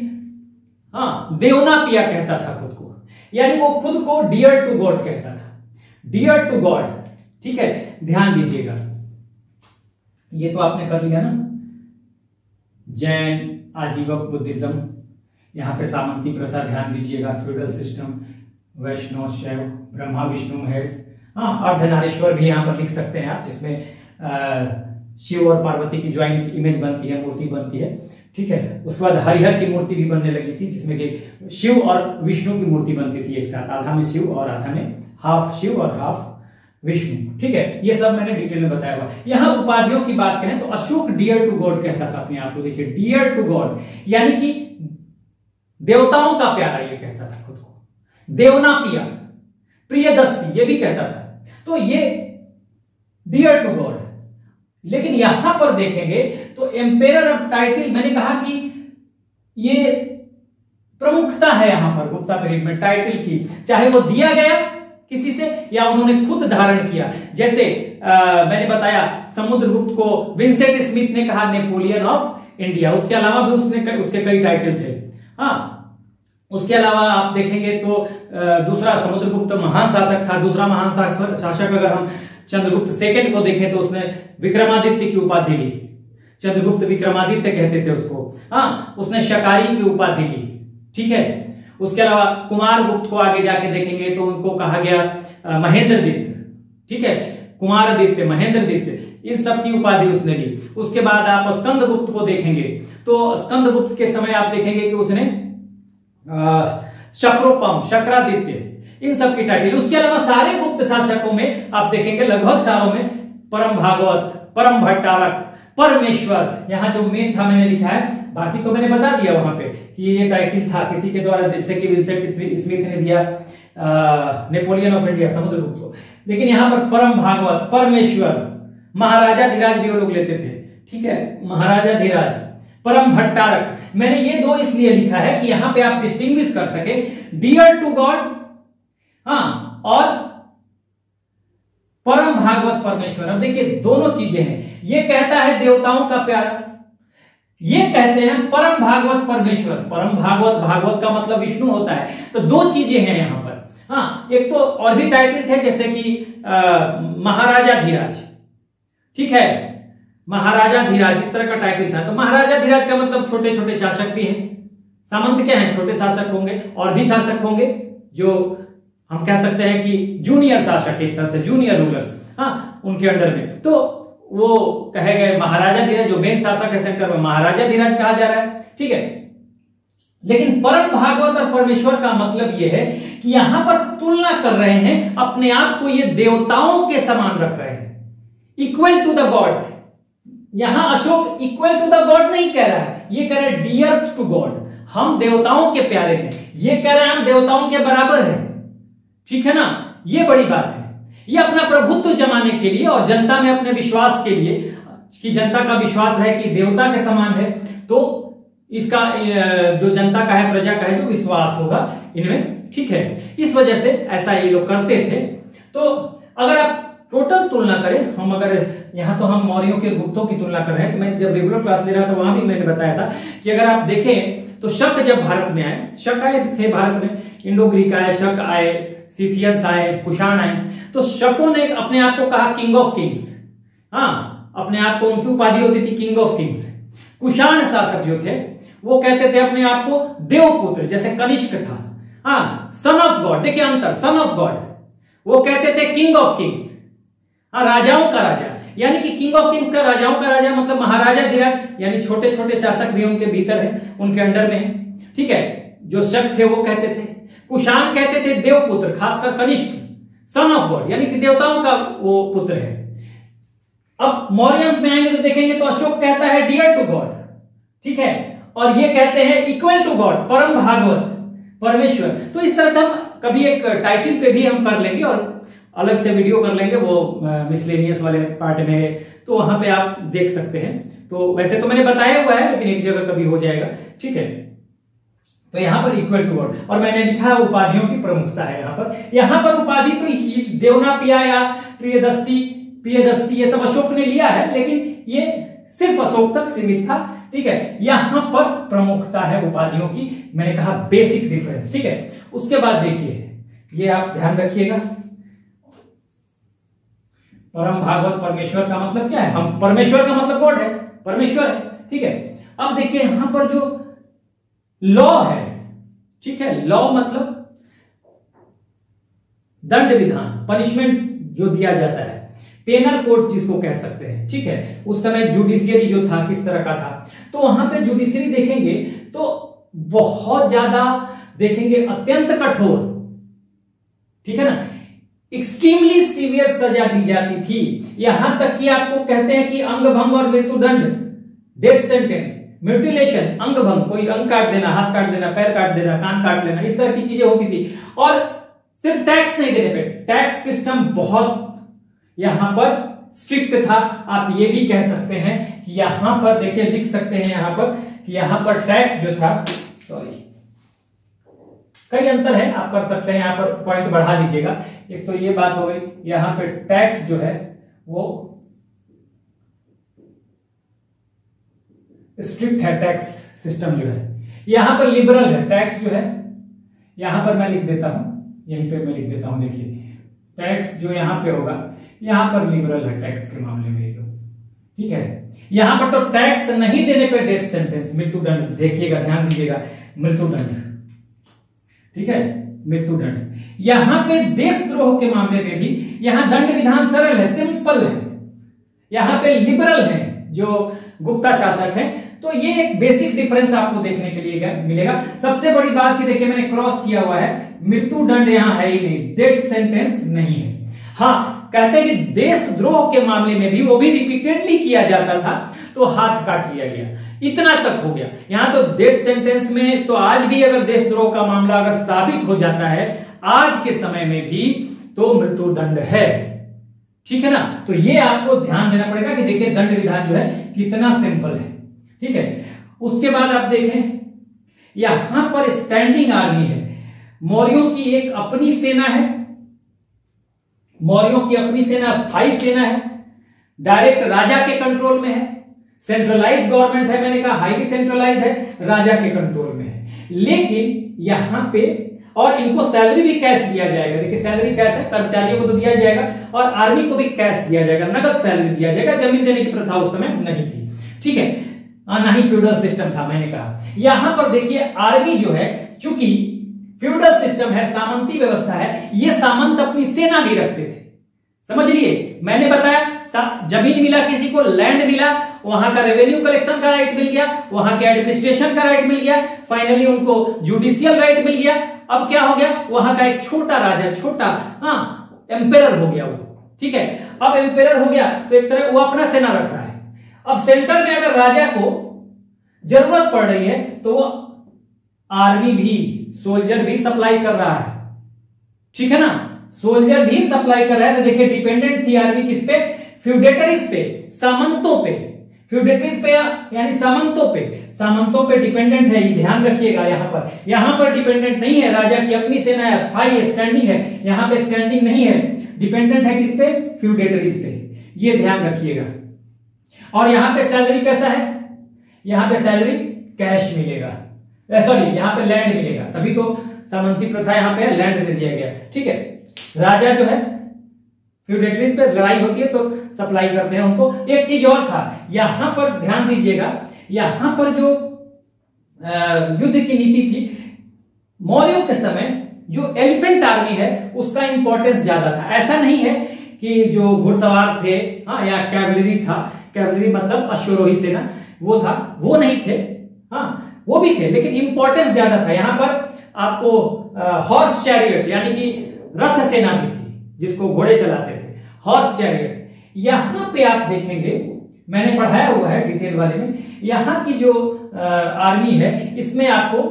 देवनापिया कहता था खुद को, यानी वो खुद को डियर टू गॉड कहता था, डियर टू गॉड, ठीक है। ध्यान दीजिएगा, ये तो आपने कर लिया ना, जैन, आजीवक, बुद्धिज्म, यहाँ पे सामंती प्रथा ध्यान दीजिएगा, फ्यूडल सिस्टम, वैष्णव, शैव, ब्रह्मा विष्णु महेश। हाँ, अर्धनारीश्वर भी यहाँ पर लिख सकते हैं आप, जिसमें शिव और पार्वती की ज्वाइंट इमेज बनती है, मूर्ति बनती है। ठीक है, उसके बाद हरिहर की मूर्ति भी बनने लगी थी, जिसमें कि शिव और विष्णु की मूर्ति बनती थी एक साथ, आधा में शिव और आधा में हाफ शिव और हाफ विष्णु। ठीक है, ये सब मैंने डिटेल में बताया हुआ। यहाँ उपाधियों की बात करें तो अशोक डियर टू गॉड कहता था अपने आप को। देखिए, डियर टू गॉड यानी कि देवताओं का प्यारा, ये कहता था खुद को। देवना पिया, प्रियदर्शी, ये भी कहता था। तो ये डियर टू गॉड। लेकिन यहां पर देखेंगे तो एम्पेरर ऑफ टाइटल, मैंने कहा कि ये प्रमुखता है यहां पर गुप्ता पीरियड में टाइटल की, चाहे वो दिया गया किसी से या उन्होंने खुद धारण किया। जैसे मैंने बताया समुद्रगुप्त को विंसेंट स्मिथ ने कहा नेपोलियन ऑफ इंडिया। उसके अलावा भी उसके कई टाइटल थे। हाँ, उसके अलावा आप देखेंगे तो दूसरा समुद्रगुप्त महान शासक था। दूसरा महान शासक अगर हम चंद्रगुप्त सेकंड को देखें तो उसने विक्रमादित्य की उपाधि ली। चंद्रगुप्त विक्रमादित्य कहते थे उसको। हाँ, उसने शकारी की उपाधि ली। ठीक है, उसके अलावा कुमार गुप्त को आगे जाके देखेंगे तो उनको कहा गया महेंद्रदित्य। ठीक है, कुमारादित्य, महेंद्रदित्य, इन सब की उपाधि उसने ली। उसके बाद आप स्कंदगुप्त को देखेंगे तो स्कंदगुप्त के समय आप देखेंगे कि उसने शक्रोपम, शक्रादित्य, इन सब की टाइटल। उसके अलावा सारे गुप्त शासकों में आप देखेंगे लगभग सारों में परम भागवत, परम भट्टारक, परमेश्वर, यहां जो मेन था मैंने लिखा है, बाकी तो मैंने बता दिया वहां पे कि ये टाइटल था किसी के द्वारा, जैसे कि विंसेंट स्मिथ ने दिया नेपोलियन ऑफ इंडिया समुद्रगुप्त को। लेकिन यहां पर परम भागवत, परमेश्वर, महाराजा धीराज भी वो लोग लेते थे। ठीक है, महाराजा धीराज, परम भट्टारक। मैंने ये दो इसलिए लिखा है कि यहां पे आप डिस्टिंग्विश कर सके डियर टू गॉड, हाँ, और परम भागवत परमेश्वर। अब देखिए दोनों चीजें हैं। ये कहता है देवताओं का प्यारा, ये कहते हैं परम भागवत परमेश्वर। परम भागवत, भागवत का मतलब विष्णु होता है। तो दो चीजें हैं यहां पर। हाँ, एक तो और भी टाइटल थे जैसे कि महाराजा धीराज। ठीक है, महाराजा धीराज इस तरह का टाइटल था। तो महाराजा धीराज का मतलब छोटे छोटे शासक भी हैं। सामंत क्या है, छोटे शासक होंगे, और भी शासक होंगे जो हम कह सकते हैं कि जूनियर शासक, एक तरह से जूनियर रूलर्स, हाँ, उनके अंडर में। तो वो कहे गए महाराजा धीराज, जो मेन शासक है सेंटर में, महाराजा धीराज कहा जा रहा है। ठीक है, लेकिन परम भागवत और परमेश्वर का मतलब यह है कि यहां पर तुलना कर रहे हैं, अपने आप को ये देवताओं के समान रख रहे हैं, इक्वल टू द गॉड। यहां Ashoka equal to the god नहीं कह रहा है, ये कह रहा है डियर टू गॉड, हम देवताओं के प्यारे हैं। ये कह रहे हैं हम देवताओं के बराबर हैं। ठीक है ना, ये बड़ी बात है। ये अपना प्रभुत्व जमाने के लिए और जनता में अपने विश्वास के लिए, कि जनता का विश्वास है कि देवता के समान है, तो इसका जो जनता का है, प्रजा का है, जो विश्वास होगा इनमें। ठीक है, इस वजह से ऐसा ये लोग करते थे। तो अगर आप टोटल तुलना करें, हम अगर यहां तो हम मौर्यों के गुप्तों की तुलना कर रहे हैं, तो मैं जब रेगुलर क्लास ले रहा था वहां भी मैंने बताया था कि अगर आप देखें तो शक जब भारत में आए, शक आए थे भारत में, इंडो ग्रीक आए, शक आए, सिथियंस आए, कुषाण आए, तो शकों ने अपने आप को कहा किंग ऑफ किंग्स। हाँ, अपने आप को, उनकी उपाधि होती थी किंग ऑफ किंग्स। कुषाण शासक जो थे वो कहते थे अपने आप को देवपुत्र, जैसे कनिष्क था। हाँ, सन ऑफ गॉड, देखिए अंतर, सन ऑफ गॉड, वो कहते थे किंग ऑफ किंग्स। हाँ, राजाओं का राजा, यानी कि किंग ऑफ किंग्स का, राजाओं का राजा, मतलब महाराजा धीराज, यानी छोटे छोटे शासक भी उनके भीतर है, उनके अंडर में है। ठीक है, जो शक थे वो कहते थे, कुषाण कहते थे देवपुत्र, खासकर कनिष्क, सन ऑफ गॉड, यानी कि देवताओं का वो पुत्र है। अब मौर्यंस में आएंगे तो देखेंगे तो अशोक कहता है डियर टू गॉड। ठीक है, और ये कहते हैं इक्वल टू गॉड, परम भागवत परमेश्वर। तो इस तरह से हम कभी एक टाइटल पे भी हम कर लेंगे और अलग से वीडियो कर लेंगे, वो मिसलेनियस वाले पार्ट में, तो वहां पे आप देख सकते हैं। तो वैसे तो मैंने बताया हुआ है, लेकिन एक जगह कभी हो जाएगा। ठीक है, तो यहां पर इक्वल टू गॉड, और मैंने लिखा उपाधियों की प्रमुखता है यहां पर उपाधि तो देवना पिया या प्रियदस्ती, ये सब अशोक ने लिया है, लेकिन ये सिर्फ अशोक तक सीमित था। ठीक है, यहां पर प्रमुखता है उपाधियों की, मैंने कहा बेसिक डिफरेंस। ठीक है, उसके बाद देखिए, ये आप ध्यान रखिएगा, परम भागवत परमेश्वर का मतलब क्या है, हम परमेश्वर का मतलब गॉड है, परमेश्वर है। ठीक है, अब देखिए यहां पर जो लॉ है, ठीक है। लॉ मतलब दंड विधान, पनिशमेंट जो दिया जाता है, पेनल कोड जिसको कह सकते हैं, ठीक है। उस समय जुडिशियरी जो था किस तरह का था, तो वहां पे जुडिशियरी देखेंगे तो बहुत ज्यादा देखेंगे, अत्यंत कठोर, ठीक है ना, एक्सट्रीमली सीवियर सजा दी जाती थी। यहां तक कि आपको कहते हैं कि अंग भंग और मृत्युदंड, डेथ सेंटेंस, म्यूटिलेशन, अंग भंग, कोई अंग काट देना, हाथ काट देना, पैर काट देना, कान काट लेना, इस तरह की चीजें होती थी। और सिर्फ टैक्स नहीं देने पे, टैक्स सिस्टम बहुत यहां पर स्ट्रिक्ट था। आप ये भी कह सकते हैं कि यहां पर देखिए, लिख सकते हैं यहां पर कि यहां पर टैक्स जो था, सॉरी कई अंतर है, आप कर सकते हैं, यहां पर पॉइंट बढ़ा लीजिएगा। एक तो ये बात हो गई, यहां पे टैक्स जो है वो स्ट्रिक्ट है, टैक्स सिस्टम जो है। यहां पर लिबरल है टैक्स जो है, यहां पर मैं लिख देता हूं, यहीं पे मैं लिख देता हूं, देखिए टैक्स जो यहां पे होगा, यहां पर लिबरल है टैक्स के मामले में, ठीक है। यहां पर तो टैक्स नहीं देने पे डेथ सेंटेंस, मृत्युदंड, देखिएगा ध्यान दीजिएगा, मृत्युदंड, ठीक है, मृत्युदंड। यहां पे देशद्रोह के मामले में भी यहां दंड विधान सरल है, सिंपल है। यहां पे लिबरल है जो गुप्ता शासक है। तो ये एक बेसिक डिफरेंस आपको देखने के लिए मिलेगा। सबसे बड़ी बात की देखिए, मैंने क्रॉस किया हुआ है, मृत्युदंड यहां है ही नहीं, डेथ सेंटेंस नहीं है। हाँ, कहते हैं कि देशद्रोह के मामले में भी वो भी रिपीटेडली किया जाता था, तो हाथ काट लिया गया, इतना तक हो गया। यहां तो डेथ सेंटेंस में तो आज भी अगर देशद्रोह का मामला अगर साबित हो जाता है आज के समय में भी, तो मृत्युदंड है, ठीक है ना। तो ये आपको ध्यान देना पड़ेगा कि देखिए दंड विधान जो है कितना सिंपल है, ठीक है। उसके बाद आप देखें, यहां पर स्टैंडिंग आर्मी है, मौर्यों की एक अपनी सेना है, मौर्यों की अपनी सेना स्थायी सेना है, डायरेक्ट राजा के कंट्रोल में है, सेंट्रलाइज्ड गवर्नमेंट है, मैंने कहा हाईली सेंट्रलाइज्ड है, राजा के कंट्रोल में है। लेकिन यहां पे, और इनको सैलरी भी कैश दिया जाएगा, देखिए सैलरी कैश है, कर्मचारियों को तो दिया जाएगा, और आर्मी को भी कैश दिया जाएगा, नगद सैलरी दिया जाएगा। जमीन देने की प्रथा उस समय नहीं थी, ठीक है, ना ही फ्यूडल सिस्टम था, मैंने कहा। यहां पर देखिए आर्मी जो है, चूंकि फ्यूडल सिस्टम है, सामंती व्यवस्था है, ये सामंत अपनी सेना भी रखते थे, समझ लिए। मैंने बताया जमीन मिला, किसी को लैंड मिला, वहां का रेवेन्यू कलेक्शन का राइट मिल गया, वहां के एडमिनिस्ट्रेशन का राइट मिल गया, फाइनली उनको जुडिशियल राइट मिल गया। अब क्या हो गया, वहां का एक छोटा राजा, छोटा एम्पेरर हो गया वो, ठीक है। अब एम्पेरर हो गया तो एक तरह वो अपना सेना रख रहा है। अब सेंटर में अगर राजा को जरूरत पड़ रही है तो वो आर्मी भी, सोल्जर भी सप्लाई कर रहा है, ठीक है ना, सोल्जर भी सप्लाई कर रहा है। तो देखिए डिपेंडेंट थी आर्मी किस पे, फ्यूडेटरीज पे, सामंतों पे, फ्यूडेटरीज पे यानी सामंतों पे डिपेंडेंट है, ये ध्यान रखिएगा। यहां पर डिपेंडेंट नहीं है, राजा की अपनी सेना है, स्थायी स्टैंडिंग है, यहां पे स्टैंडिंग नहीं है, डिपेंडेंट है किस पे, फ्यूडेटरीज पे, ये ध्यान रखिएगा। और यहां पे सैलरी कैसा है, यहां पे सैलरी कैश मिलेगा, सॉरी यहां पे लैंड मिलेगा, तभी तो सामंती प्रथा यहां पे लैंड दे दिया गया, ठीक है। राजा जो है फ्यूडेटरीज पे लड़ाई होती है तो सप्लाई करते हैं उनको। एक चीज और था, यहां पर ध्यान दीजिएगा, यहां पर जो युद्ध की नीति थी, मौर्यों के समय जो एलिफेंट आर्मी है उसका इंपॉर्टेंस ज्यादा था। ऐसा नहीं है कि जो घुड़सवार थे, हाँ, या कैवलरी था, कैवलरी मतलब अश्वरोही सेना, वो था, वो नहीं थे, हाँ वो भी थे, लेकिन इंपॉर्टेंस ज्यादा था। यहां पर आपको हॉर्स चैरियट यानी कि रथ सेना भी थी, जिसको घोड़े चलाते थे, हॉर्स चैरियट। यहां पे आप देखेंगे, मैंने पढ़ाया हुआ है डिटेल वाले में, यहां की जो आर्मी है इसमें आपको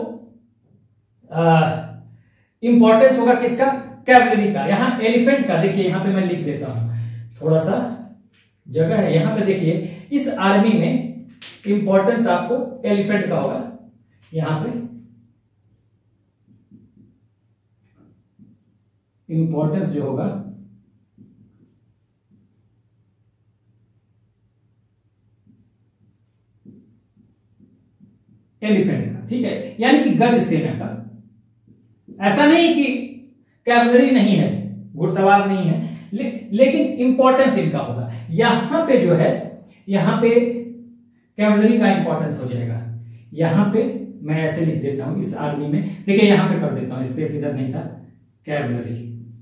इंपॉर्टेंस होगा किसका, कैवलरी का। यहां एलिफेंट का, देखिए यहां पे मैं लिख देता हूं, थोड़ा सा जगह है, यहां पे देखिए इस आर्मी में इंपॉर्टेंस आपको एलिफेंट का होगा। यहां पे इंपॉर्टेंस जो होगा एलिफेंट का, ठीक है, यानी कि गज सेना का। ऐसा नहीं कि कैवलरी नहीं है, घुड़सवार नहीं है, लेकिन इंपॉर्टेंस इनका होगा। यहां पे जो है, यहां पे कैवलरी का इंपॉर्टेंस हो जाएगा, यहां पे मैं ऐसे लिख देता हूं इस आर्मी में, देखिए यहां पे कर देता हूं, स्पेस इधर नहीं था, कैवलरी,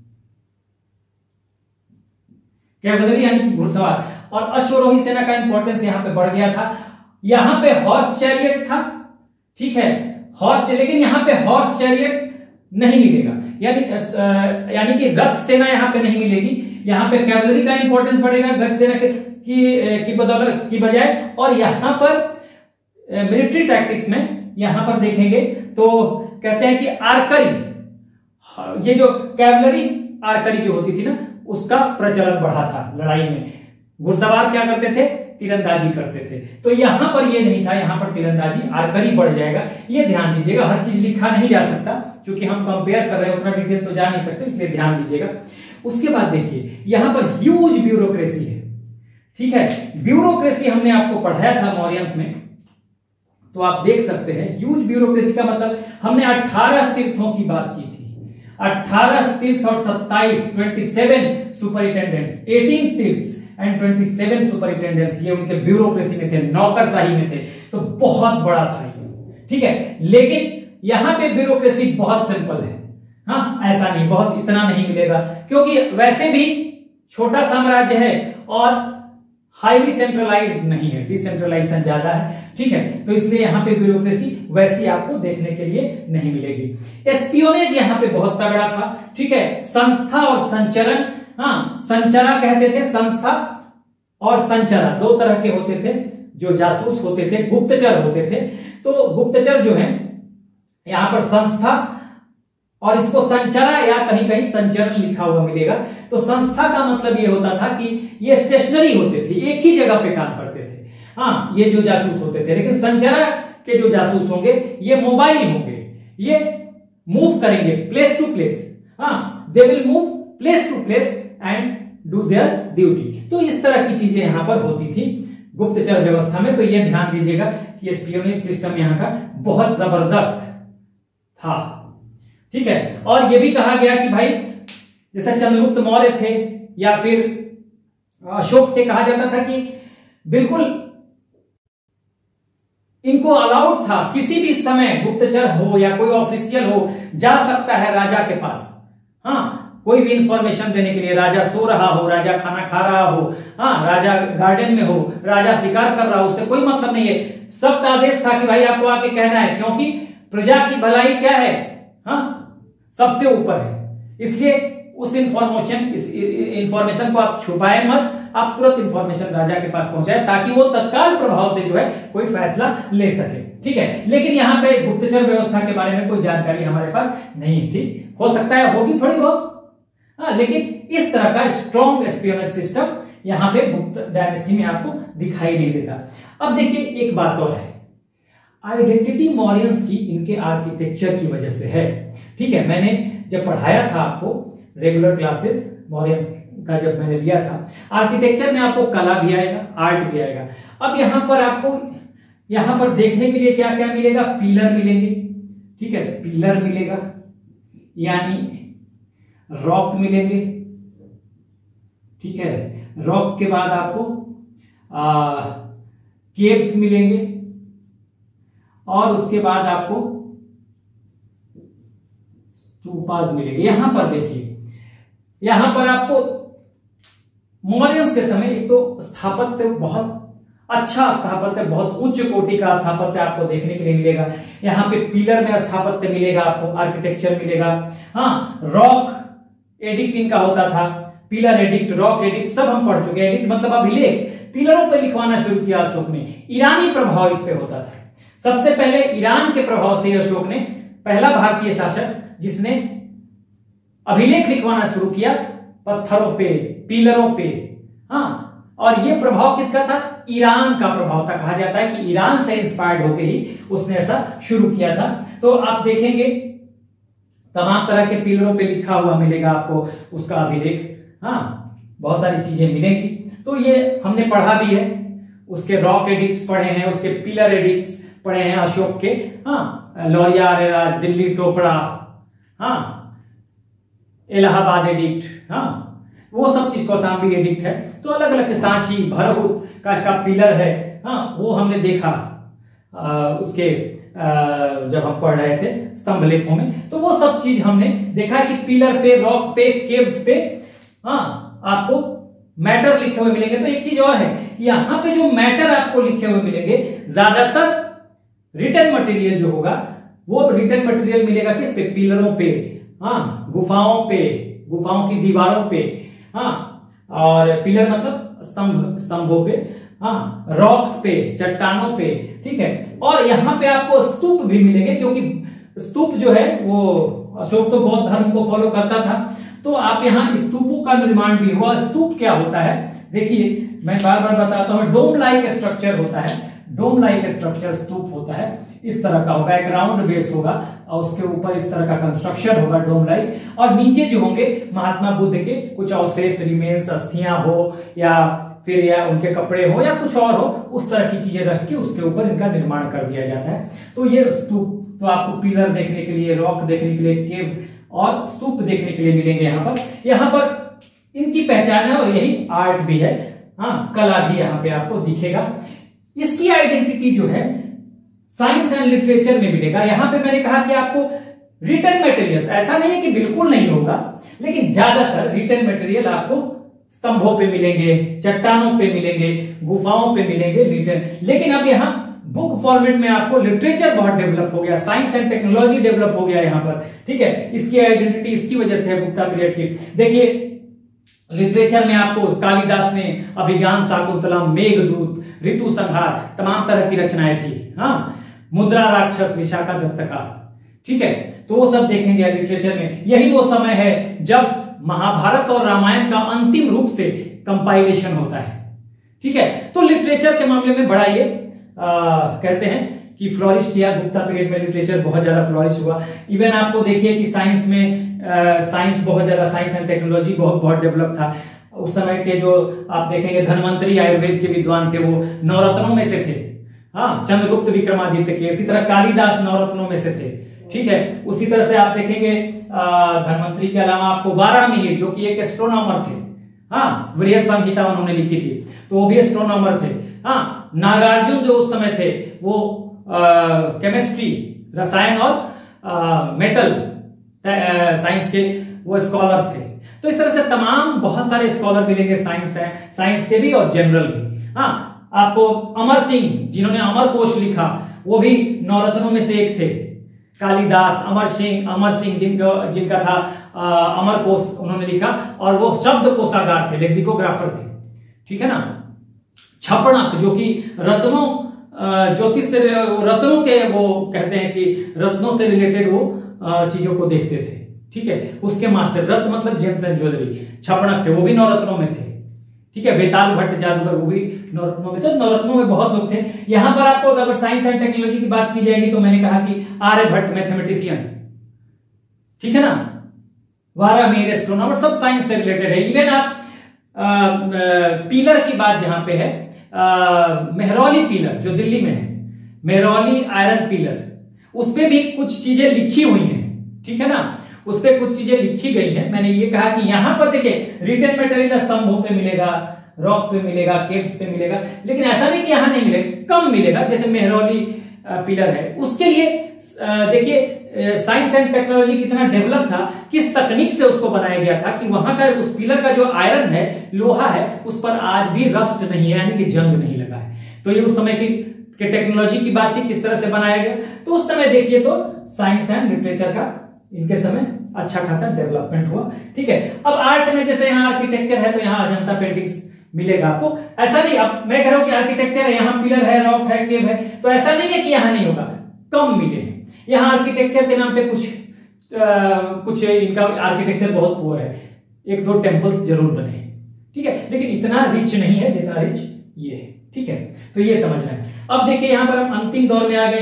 कैवलरी यानी कि घुड़सवार। और अश्वरोही सेना का इंपॉर्टेंस यहां पे बढ़ गया था। यहां पे हॉर्स चैरियट था, ठीक है, हॉर्स, लेकिन यहां पे हॉर्स चैरियट नहीं मिलेगा, यानी कि रथ सेना यहां पे नहीं मिलेगी। यहां पे कैवलरी का इंपॉर्टेंस बढ़ेगा गज सेना की बदौलत की बजाय। और यहां पर मिलिट्री टैक्टिक्स में यहां पर देखेंगे तो कहते हैं कि आर्करी, ये जो कैवलरी आर्करी जो होती थी ना, उसका प्रचलन बढ़ा था लड़ाई में। घुड़सवार क्या करते थे, तीरंदाजी करते थे। तो यहां पर ये नहीं था, यहां पर तीरंदाजी आर्करी बढ़ जाएगा, ये ध्यान दीजिएगा। हर चीज लिखा नहीं जा सकता, क्योंकि हम कंपेयर कर रहे हैं, उतना डिटेल तो जा नहीं सकते, इसलिए ध्यान दीजिएगा। उसके बाद देखिए यहां पर ह्यूज ब्यूरोक्रेसी है, ठीक है, ब्यूरोक्रेसी हमने आपको पढ़ाया था मॉरियंस में, तो आप देख सकते हैं ह्यूज ब्यूरोक्रेसी का मतलब हमने 18 तीर्थों की बात की थी, 18 तीर्थ और 27 सुपरिटेंडेंट्स, 18 तीर्थ्स एंड 27 सुपरिटेंडेंट्स, ये उनके ब्यूरोक्रेसी में थे, नौकरशाही में थे। तो बहुत बड़ा था ये, ठीक है। लेकिन यहां पे ब्यूरोक्रेसी बहुत सिंपल है, हाँ, ऐसा नहीं, बहुत इतना नहीं मिलेगा, क्योंकि वैसे भी छोटा साम्राज्य है और हाईली सेंट्रलाइज्ड नहीं है, डिसेंट्रलाइजेशन ज्यादा है, ठीक है। तो इसलिए यहां पे ब्यूरोक्रेसी वैसी आपको देखने के लिए नहीं मिलेगी। एस्पियोनेज यहां पे बहुत तगड़ा था, ठीक है। संस्था और संचरण, हाँ, संचरा कहते थे, संस्था और संचरा दो तरह के होते थे, जो जासूस होते थे, गुप्तचर होते थे। तो गुप्तचर जो है यहां पर संस्था, और इसको संचरा या कहीं कहीं संचरण लिखा हुआ मिलेगा। तो संस्था का मतलब ये होता था कि ये स्टेशनरी होते थे, एक ही जगह पे काम करते थे, हाँ, ये जो जासूस होते थे। लेकिन संचरा के जो जासूस होंगे ये मोबाइल होंगे, ये मूव करेंगे प्लेस टू प्लेस, हाँ, they will move place to place and do their duty. तो इस तरह की चीजें यहां पर होती थी गुप्तचर व्यवस्था में। तो ये ध्यान दीजिएगा कि स्पियोनेज सिस्टम यहां का बहुत जबरदस्त था, ठीक है। और ये भी कहा गया कि भाई जैसे चंद्रगुप्त मौर्य थे या फिर अशोक थे, कहा जाता था कि बिल्कुल इनको अलाउड था किसी भी समय गुप्तचर हो या कोई ऑफिशियल हो जा सकता है राजा के पास, हाँ, कोई भी इंफॉर्मेशन देने के लिए। राजा सो रहा हो, राजा खाना खा रहा हो, हाँ, राजा गार्डन में हो, राजा शिकार कर रहा हो, उससे कोई मतलब नहीं है। सख्त आदेश था कि भाई आपको आके कहना है, क्योंकि प्रजा की भलाई क्या है, हाँ, सबसे ऊपर है। इसलिए उस इंफॉर्मेशन को आप छुपाए मत, आप तुरंत इंफॉर्मेशन राजा के पास पहुंचाए, ताकि वो तत्काल प्रभाव से जो है कोई फैसला ले सके, ठीक है। लेकिन यहां पे गुप्तचर व्यवस्था के बारे में कोई जानकारी हमारे पास नहीं थी, हो सकता है होगी थोड़ी बहुत, हाँ, लेकिन इस तरह का स्ट्रॉन्ग एस्पियोनेज सिस्टम यहां पे गुप्त डायनेस्टी में आपको दिखाई नहीं देता। अब देखिए एक बात और है, आइडेंटिटी मॉरियंस की इनके आर्किटेक्चर की वजह से है, ठीक है। मैंने जब पढ़ाया था आपको रेगुलर क्लासेस मॉरियंस का, जब मैंने लिया था, आर्किटेक्चर में आपको कला भी आएगा, आर्ट भी आएगा। अब यहां पर आपको यहां पर देखने के लिए क्या क्या मिलेगा, पिलर मिलेंगे, ठीक है, पिलर मिलेगा, यानी रॉक मिलेंगे, ठीक है। रॉक के बाद आपको केव्स मिलेंगे, और उसके बाद आपको स्तूपास मिलेंगे। यहां पर देखिए, यहां पर आपको मौर्यंस के समय एक तो स्थापत्य बहुत अच्छा स्थापत्य, बहुत उच्च कोटि का स्थापत्य आपको देखने के लिए मिलेगा। यहां पे पिलर में स्थापत्य मिलेगा, आपको आर्किटेक्चर मिलेगा, हाँ। रॉक एडिक्ट इनका होता था, पिलर एडिक्ट, रॉक एडिक्ट सब हम पढ़ चुके हैं। एडिक्ट मतलब अभिलेख, पिलरों पर लिखवाना शुरू किया अशोक ने, ईरानी प्रभाव इस पे होता था। सबसे पहले ईरान के प्रभाव से अशोक ने, पहला भारतीय शासक जिसने अभिलेख लिखवाना शुरू किया पत्थरों पे, पिलरों पे, हाँ। और ये प्रभाव किसका था, ईरान का प्रभाव था। कहा जाता है कि ईरान से इंस्पायर्ड होकर ही उसने ऐसा शुरू किया था। तो आप देखेंगे तमाम तरह के पिलरों पे लिखा हुआ मिलेगा आपको उसका अभिलेख, हाँ, बहुत सारी चीजें मिलेंगी। तो ये हमने पढ़ा भी है, उसके रॉक एडिक्ट्स पढ़े हैं, उसके पिलर एडिक्ट्स पढ़े हैं अशोक के, हाँ, लौरिया आर्यराज, दिल्ली टोपड़ा, हाँ, इलाहाबाद एडिक्ट, हाँ, वो सब चीज कौशाम्बी एडिक्ट है। तो अलग अलग से सांची भरहुत का पिलर है, हाँ, वो हमने देखा। उसके जब हम पढ़ रहे थे स्तंभ लेखों में, तो वो सब चीज हमने देखा है कि पिलर पे, रॉक पे, केव्स पे आपको मैटर लिखे हुए मिलेंगे। तो एक चीज और है कि यहां पे जो मैटर आपको लिखे हुए मिलेंगे, ज्यादातर रिटन मटेरियल जो होगा वो रिटन मटेरियल मिलेगा किस पे, पिलरों पे, गुफाओं पे, गुफाओं की दीवारों पे, और पिलर मतलब स्तंभों पे, रॉक्स पे, चट्टानों पे, ठीक है। और यहां पे आपको स्तूप भी मिलेंगे, क्योंकि स्तूप जो है वो अशोक तो बौद्ध धर्म को फॉलो करता था, तो आप यहां स्तूपों का निर्माण भी हुआ। स्तूप क्या होता है, देखिए मैं बार बार बताता हूं, डोम लाइक स्ट्रक्चर होता है, डोम लाइक स्ट्रक्चर स्तूप होता है। इस तरह का होगा, एक राउंड बेस होगा और उसके ऊपर इस तरह का कंस्ट्रक्शन होगा डोम लाइक, और नीचे जो होंगे महात्मा बुद्ध के कुछ अवशेष, रिमेन्स, अस्थियां हो या फिर या उनके कपड़े हो या कुछ और हो, उस तरह की चीजें रख के उसके ऊपर इनका निर्माण कर दिया जाता है। तो ये स्तूप तो आपको पिलर देखने के लिए, रॉक देखने के लिए, केव और स्तूप देखने के लिए मिलेंगे। यहाँ पर इनकी पहचान है और यही आर्ट भी है, कला भी यहाँ पे आपको दिखेगा। इसकी आइडेंटिटी जो है साइंस एंड लिटरेचर में मिलेगा। यहां पे मैंने कहा कि आपको रिटन मटेरियल्स, ऐसा नहीं है कि बिल्कुल नहीं होगा, लेकिन ज्यादातर रिटन मटेरियल आपको स्तंभों पे मिलेंगे, चट्टानों पे मिलेंगे, गुफाओं पे मिलेंगे रिटन। लेकिन अब यहाँ बुक फॉर्मेट में आपको लिटरेचर बहुत डेवलप हो गया, साइंस एंड टेक्नोलॉजी डेवलप हो गया यहाँ पर, ठीक है। इसकी आइडेंटिटी इसकी वजह से है गुप्ता पीरियड की। देखिए लिटरेचर में आपको कालिदास ने अभिज्ञान शाकुंतलम, मेघदूत, ऋतु संहार, तमाम तरह की रचनाएं थी, मुद्रा राक्षस, विशाखा दत्त का, ठीक है। तो वो सब देखेंगे लिटरेचर में। यही वो समय है जब महाभारत और रामायण का अंतिम रूप से कंपाइलेशन होता है, ठीक है। तो लिटरेचर के मामले में बड़ा ये कहते हैं कि फ्लॉरिश किया, गुप्ता पीरियड में लिटरेचर बहुत ज्यादा फ्लॉरिश हुआ। इवन आपको देखिए कि साइंस में साइंस बहुत ज्यादा, साइंस एंड टेक्नोलॉजी बहुत डेवलप था उस समय के। जो आप देखेंगे धन्वंतरी आयुर्वेद के विद्वान थे, वो नवरत्नों में से थे, चंद्रगुप्त विक्रमादित्य के। इसी तरह कालिदास नवरत्नों में से थे, ठीक है। उसी तरह से आप देखेंगे धन्वंतरी के अलावा आपको वारामिहिर, जो कि एक एस्ट्रोनॉमर थे, वृहत संहिता उन्होंने लिखी थी, तो वो भी एस्ट्रोनॉमर थे। नागार्जुन जो उस समय थे वो केमिस्ट्री, रसायन और मेटल साइंस के वो स्कॉलर थे। तो इस तरह से तमाम बहुत सारे स्कॉलर मिलेंगे साइंस के भी और जनरल भी। आपको अमर सिंह, जिन्होंने अमर कोश लिखा, वो भी नवरत्नों में से एक थे। कालिदास, अमर सिंह जिनका था अमर कोश उन्होंने लिखा, और वो शब्द कोशागार थे, लेक्सिकोग्राफर थे, ठीक है ना। छपणक जो कि रत्नों, ज्योतिष से रत्नों के, वो कहते हैं कि रत्नों से रिलेटेड वो चीजों को देखते थे, ठीक है। उसके मास्टर, रत्न मतलब जेम्स एंड ज्वेलरी, छपणक थे, वो भी नवरत्नों में थे, ठीक है। बेताल भट्ट जादूगर, वो भी नवरत्नों में थे। नवरत्नों में बहुत लोग थे। यहां पर आपको अगर साइंस एंड टेक्नोलॉजी की बात की जाएगी तो मैंने कहा कि आर्यभट्ट मैथमेटिशियन, ठीक है ना, वारामिहिर एस्ट्रोनॉमर, सब साइंस से रिलेटेड है। इवन आप पिलर की बात जहां पे है, मेहरौली पिलर जो दिल्ली में है, मेहरौली आयरन पिलर, उस पे भी कुछ चीजें लिखी हुई हैं, ठीक है ना, उस पे कुछ चीजें लिखी गई हैं। मैंने ये कहा कि यहां पर देखिए रिटन मटेरियल स्तंभों पे मिलेगा, रॉक पे मिलेगा, केव्स पे मिलेगा, लेकिन ऐसा नहीं कि यहां नहीं मिलेगा, कम मिलेगा। जैसे मेहरौली पिलर है, उसके लिए देखिए साइंस एंड टेक्नोलॉजी कितना डेवलप था, किस तकनीक से उसको बनाया गया था कि वहां का उस पिलर का जो आयरन है, लोहा है, उस पर आज भी रस्ट नहीं है, यानी कि जंग नहीं लगा है। तो ये उस समय की टेक्नोलॉजी की बात थी, किस तरह से बनाया गया। तो उस समय देखिए तो साइंस एंड लिटरेचर का इनके समय अच्छा खासा डेवलपमेंट हुआ, ठीक है। अब आर्ट में जैसे यहाँ आर्किटेक्चर है तो यहाँ अजंता पेंटिंग्स मिलेगा आपको। ऐसा नहीं, अब मैं कह रहा हूं कि आर्किटेक्चर है, यहाँ पिलर है, रॉक है, केव है, तो ऐसा नहीं है कि यहाँ नहीं होगा, कम मिले हैं। यहाँ आर्किटेक्चर के नाम पे कुछ इनका आर्किटेक्चर बहुत पुअर है, एक दो टेम्पल्स जरूर बने हैं, ठीक है, लेकिन इतना रिच नहीं है जितना रिच ये है, ठीक है। तो ये समझना है। अब देखिए यहाँ पर हम अंतिम दौर में आ गए।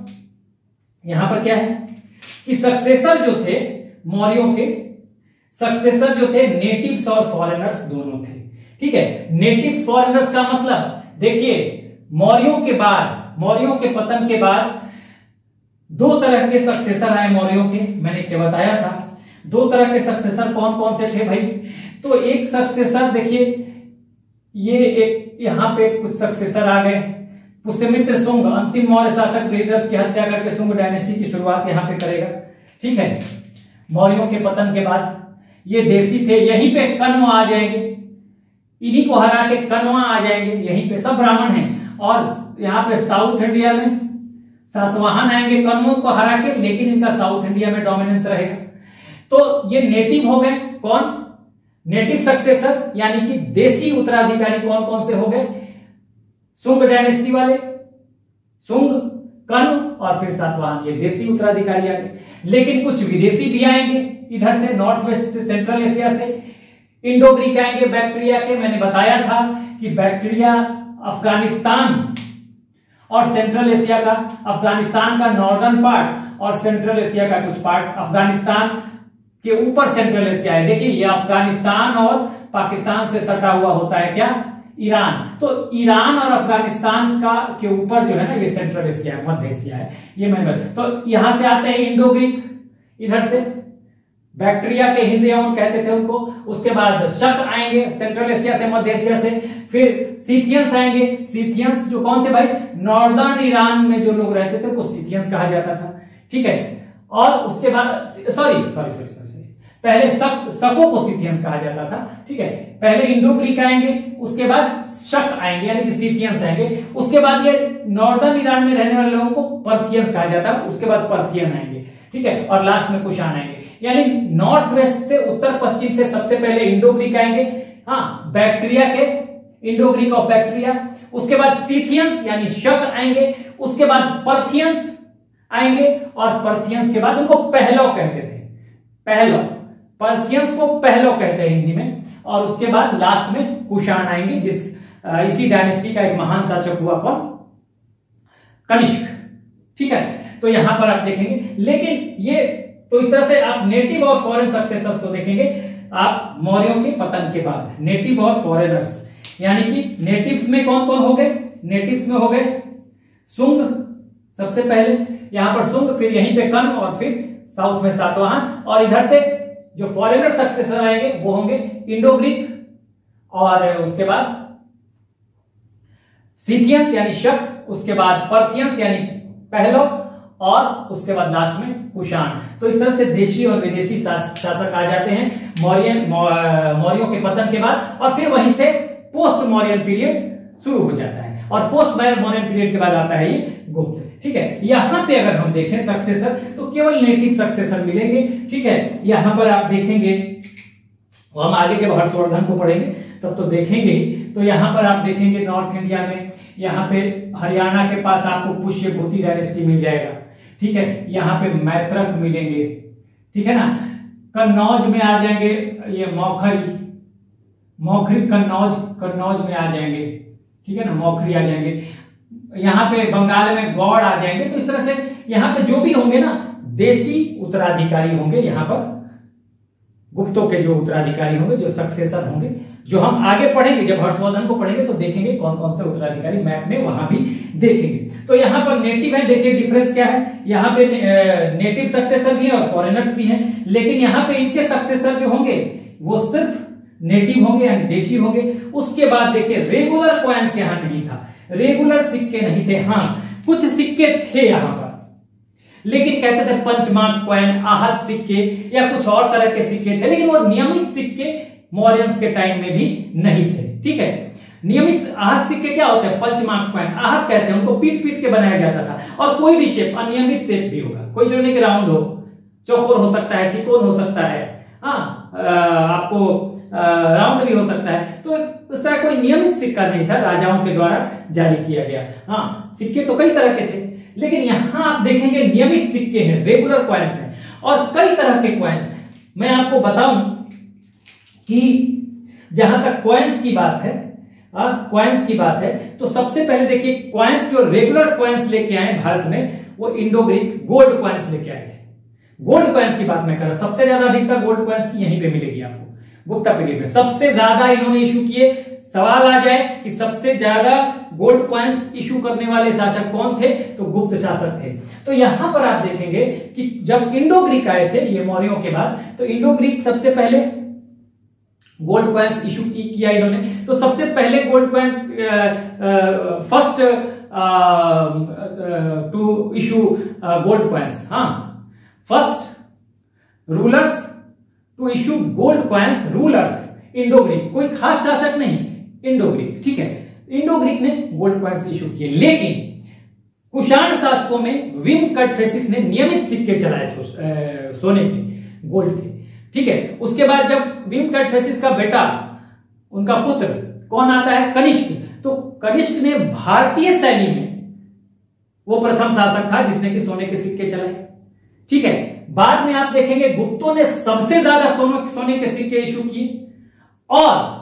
यहाँ पर क्या है कि सक्सेसर जो थे मौर्यों के, सक्सेसर जो थे नेटिव्स और फॉरेनर्स दोनों थे, ठीक है। नेटिव्स फॉरेनर्स का मतलब देखिए मौर्यों के बाद, मौर्यों के पतन के बाद दो तरह के सक्सेसर आए मौर्यों के, मैंने क्या बताया था। दो तरह के सक्सेसर कौन कौन से थे भाई? तो एक सक्सेसर देखिए, ये एक यहां पे कुछ सक्सेसर आ गए, पुष्यमित्र शुंग अंतिम मौर्य शासक बृहद्रथ की हत्या करके शुंग डायनेस्टी की शुरुआत यहां पे करेगा। ठीक है, मौर्यों के पतन के बाद ये देशी थे, यहीं पे कण्व आ जाएंगे, इन्हीं को हरा के कण्व आ जाएंगे, यहीं पे सब ब्राह्मण हैं। और यहाँ पे साउथ इंडिया में सातवाहन आएंगे कण्वों को हरा के, लेकिन इनका साउथ इंडिया में डोमिनेंस रहेगा। तो ये नेटिव हो गए, कौन? नेटिव सक्सेसर यानी कि देशी उत्तराधिकारी कौन कौन से हो गए? शुंग डायनेस्टी वाले, शुंग, कण्व और फिर सातवाहन, ये देशी उत्तराधिकारी आ गए। लेकिन कुछ विदेशी भी आएंगे इधर से, नॉर्थ वेस्ट से, सेंट्रल एशिया से। इंडो ग्रीक आएंगे बैक्टीरिया के, मैंने बताया था कि बैक्टीरिया अफगानिस्तान और सेंट्रल एशिया का, अफगानिस्तान का नॉर्दर्न पार्ट और सेंट्रल एशिया का कुछ पार्ट, अफगानिस्तान के ऊपर सेंट्रल एशिया है। देखिए ये अफगानिस्तान और पाकिस्तान से सटा हुआ होता है क्या? ईरान। तो ईरान और अफगानिस्तान का के ऊपर जो है ना, ये सेंट्रल एशिया है, मध्य एशिया है, ये मैं तो यहां से आते हैं इंडो ग्रीक, इधर से बैक्टीरिया के हिंदी कहते थे उनको। उसके बाद शक आएंगे सेंट्रल एशिया से, मध्य एशिया से। फिर सीथियंस आएंगे। सीथियंस जो कौन थे भाई? नॉर्दर्न ईरान में जो लोग रहते थे, उसको सीथियंस कहा जाता था। ठीक है, और उसके बाद सॉरी पहले शकों को सीथियंस कहा जाता था। ठीक है, पहले इंडो ग्रीक आएंगे, उसके बाद शक आएंगे यानी कि सीथियंस आएंगे। उसके बाद ये नॉर्दर्न ईरान में रहने वाले लोगों को पर्थियंस कहा जाता है। उसके बाद पर्थियन आएंगे। ठीक है, और लास्ट में कुषाण आएंगे। यानी नॉर्थ वेस्ट से, उत्तर पश्चिम से सबसे पहले इंडो ग्रीक आएंगे, हाँ, बैक्टीरिया के, इंडो ग्रीक ऑफ बैक्टीरिया। उसके बाद सीथियंस यानी शक आएंगे। उसके बाद पर्थियंस आएंगे, और पर्थियंस के बाद उनको पहलो कहते थे, पहलो, पर्थियंस को पहलो कहते हैं हिंदी में। और उसके बाद लास्ट में कुषाण आएंगे, इसी डायनेस्टी का एक महान शासक हुआ कौन? कनिष्क। ठीक है, तो यहां पर आप देखेंगे। लेकिन ये तो इस तरह से आप नेटिव और फॉरेन सक्सेसर्स को देखेंगे आप मौर्यों के पतन के बाद, नेटिव और फॉरेनर्स। यानी कि नेटिव्स में कौन कौन हो गए? नेटिव्स में हो गए शुंग सबसे पहले, यहां पर शुंग, फिर यहीं पे कण्व और फिर साउथ में सातवाहन। और इधर से जो फॉरेनर सक्सेसर आएंगे वो होंगे इंडो ग्रीक, और उसके बाद सीथियंस यानी शक, उसके बाद पर्थियंस यानी पहलो, और उसके बाद लास्ट में कुषाण। तो इस तरह से देशी और विदेशी शासक आ जाते हैं मौर्यों के पतन के बाद। और फिर वहीं से पोस्ट मौर्यन पीरियड शुरू हो जाता है, और पोस्ट मौर्यन पीरियड के बाद आता है ये गुप्त। ठीक है, यहां पे अगर हम देखें सक्सेसर तो केवल नेटिव सक्सेसर मिलेंगे। ठीक है, यहां पर आप देखेंगे, हम आगे जब हर्षवर्धन को पढ़ेंगे तब तो देखेंगे ही। तो यहां पर आप देखेंगे नॉर्थ इंडिया में, यहां पे हरियाणा के पास आपको पुष्यभूति डायनेस्टी मिल जाएगा। ठीक है, यहां पे मैत्रक मिलेंगे। ठीक है ना, कन्नौज में आ जाएंगे ये मौखरी कन्नौज में आ जाएंगे। ठीक है ना, मौखरी आ जाएंगे। यहां पे बंगाल में गौड़ आ जाएंगे। तो इस तरह से यहां पे जो भी होंगे ना, देशी उत्तराधिकारी होंगे, यहां पर गुप्तों के जो उत्तराधिकारी होंगे, जो सक्सेसर होंगे, जो हम आगे पढ़ेंगे जब हर्षवर्धन को पढ़ेंगे तो देखेंगे कौन कौन से उत्तराधिकारी मैप में, वहां भी देखेंगे। तो यहां पर नेटिव है, देखिए डिफरेंस क्या है, यहां पे नेटिव सक्सेसर भी है और फॉरेनर्स भी हैं। लेकिन यहां पे इनके सक्सेसर जो होंगे वो सिर्फ नेटिव होंगे यानी देशी होंगे। उसके बाद देखिए रेगुलर कॉइन्स यहां नहीं था, रेगुलर सिक्के नहीं थे। हाँ, कुछ सिक्के थे यहां पर, लेकिन कहते थे पंचमार्क कॉइन, आहत सिक्के या कुछ और तरह के सिक्के थे, लेकिन वो नियमित सिक्के मौर्यंस के टाइम में भी नहीं थे। ठीक है, नियमित आहत सिक्के क्या होते हैं? पंचमार्क कॉइन, आहत कहते हैं उनको, पीट पीट के बनाया जाता था। और कोई भी शेप, अनियमित शेप भी होगा, कोई जो नहीं राउंड हो, चौकोर हो सकता है, त्रिकोण हो सकता है, हाँ, आपको राउंड भी हो सकता है। तो उस तरह कोई नियमित सिक्का नहीं था, राजाओं के द्वारा जारी किया गया। हाँ, सिक्के तो कई तरह के थे, लेकिन यहां आप देखेंगे नियमित सिक्के हैं, रेगुलर कॉइन्स हैं, और कई तरह के कॉइन्स। मैं आपको बताऊं कि जहां तक कॉइन्स की बात है, कॉइन्स की बात है, तो सबसे पहले देखिए कॉइन्स जो रेगुलर कॉइन्स लेके आए भारत में, वो इंडो ग्रीक गोल्ड कॉइन्स लेके आए थे। गोल्ड कॉइन्स की बात मैं कर रहा हूं, सबसे ज्यादा अधिकता गोल्ड कॉइन्स की यहीं पे मिलेगी आपको। गुप्ता पीरियड में सबसे ज्यादा इन्होंने इशू किए। सवाल आ जाए कि सबसे ज्यादा गोल्ड कॉइन्स इशू करने वाले शासक कौन थे, तो गुप्त शासक थे। तो यहां पर आप देखेंगे कि जब इंडो ग्रीक आए थे ये मौर्यों के बाद, तो इंडो ग्रीक सबसे पहले गोल्ड कॉइन्स इशू किया इन्होंने। तो सबसे पहले gold coin first to issue gold coins. हाँ, first rulers to issue gold coins, rulers Indo Greek, कोई खास शासक नहीं, इंडो ग्रीक, ठीक है, इंडो ग्रीक ने गोल्ड कॉइन्स इशू किए। लेकिन कुषाण शासकों में विम कटफेसिस ने नियमित सिक्के चलाए सोने के, गोल्ड के, ठीक है। उसके बाद जब विम कटफेसिस का बेटा, उनका पुत्र कौन आता है, कनिष्क, तो कनिष्क ने भारतीय शैली में वो प्रथम शासक था जिसने कि सोने के सिक्के चलाए, ठीक है। बाद में आप देखेंगे गुप्तों ने सबसे ज्यादा सोने के सिक्के इशू किए, और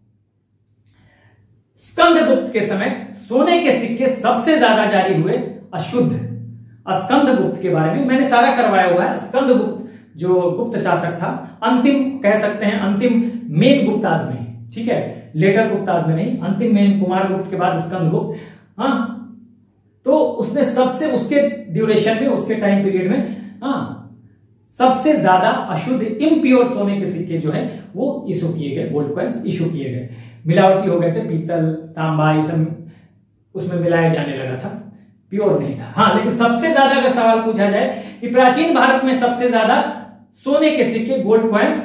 स्कंदगुप्त के समय सोने के सिक्के सबसे ज्यादा जारी हुए अशुद्ध। स्कंदगुप्त के बारे में मैंने सारा करवाया हुआ है। स्कंदगुप्त जो गुप्त शासक था, अंतिम कह सकते हैं, अंतिम मेन गुप्ताज में, ठीक है, लेटर गुप्ताज में नहीं, अंतिम मेन कुमार गुप्त के बाद स्कंदगुप्त। हाँ, तो उसने सबसे, उसके ड्यूरेशन में, उसके टाइम पीरियड में, हाँ, सबसे ज्यादा अशुद्ध इम्प्योर सोने के सिक्के जो है वो इशू किए गए, गोल्ड कॉइन्स इशू किए गए। मिलावटी हो गए थे, पीतल, तांबा, ये सब उसमें मिलाया जाने लगा था, प्योर नहीं था। हाँ, लेकिन सबसे ज्यादा अगर सवाल पूछा जाए कि प्राचीन भारत में सबसे ज्यादा सोने के सिक्के, गोल्ड कॉइन्स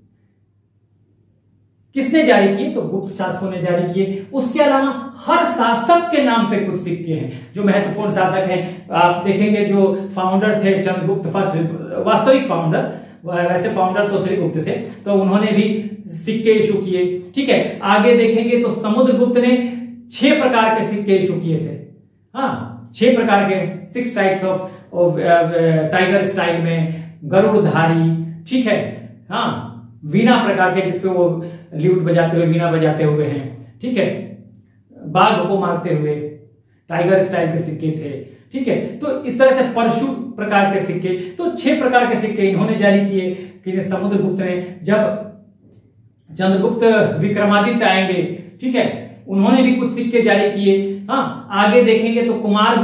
किसने जारी किए, तो गुप्त शासकों ने जारी किए। उसके अलावा हर शासक के नाम पे कुछ सिक्के हैं जो महत्वपूर्ण शासक हैं। आप देखेंगे जो फाउंडर थे चंद्रगुप्त फर्स्ट, वास्तविक फाउंडर, वैसे फाउंडर तो श्रीगुप्त थे, तो उन्होंने भी सिक्के इशू किए, ठीक है। आगे देखेंगे तो समुद्रगुप्त ने 6 प्रकार के सिक्के इशू किए थे। हाँ, 6 प्रकार के, 6 टाइप्स ऑफ टाइगर स्टाइल में, गरुड़धारी, ठीक है, हाँ, वीणा प्रकार के जिसपे वो ल्यूट बजाते हुए, वीणा बजाते हुए हैं, ठीक है, बाघ को मारते हुए, टाइगर स्टाइल के सिक्के थे, ठीक है। तो इस तरह से परशु प्रकार के सिक्के, तो 6 प्रकार के सिक्के इन्होंने जारी किए कि समुद्रगुप्त ने। जब चंद्रगुप्त विक्रमादित्य आएंगे, ठीक है, उन्होंने भी कुछ सिक्के जारी किए। हाँ, आगे देखेंगे तो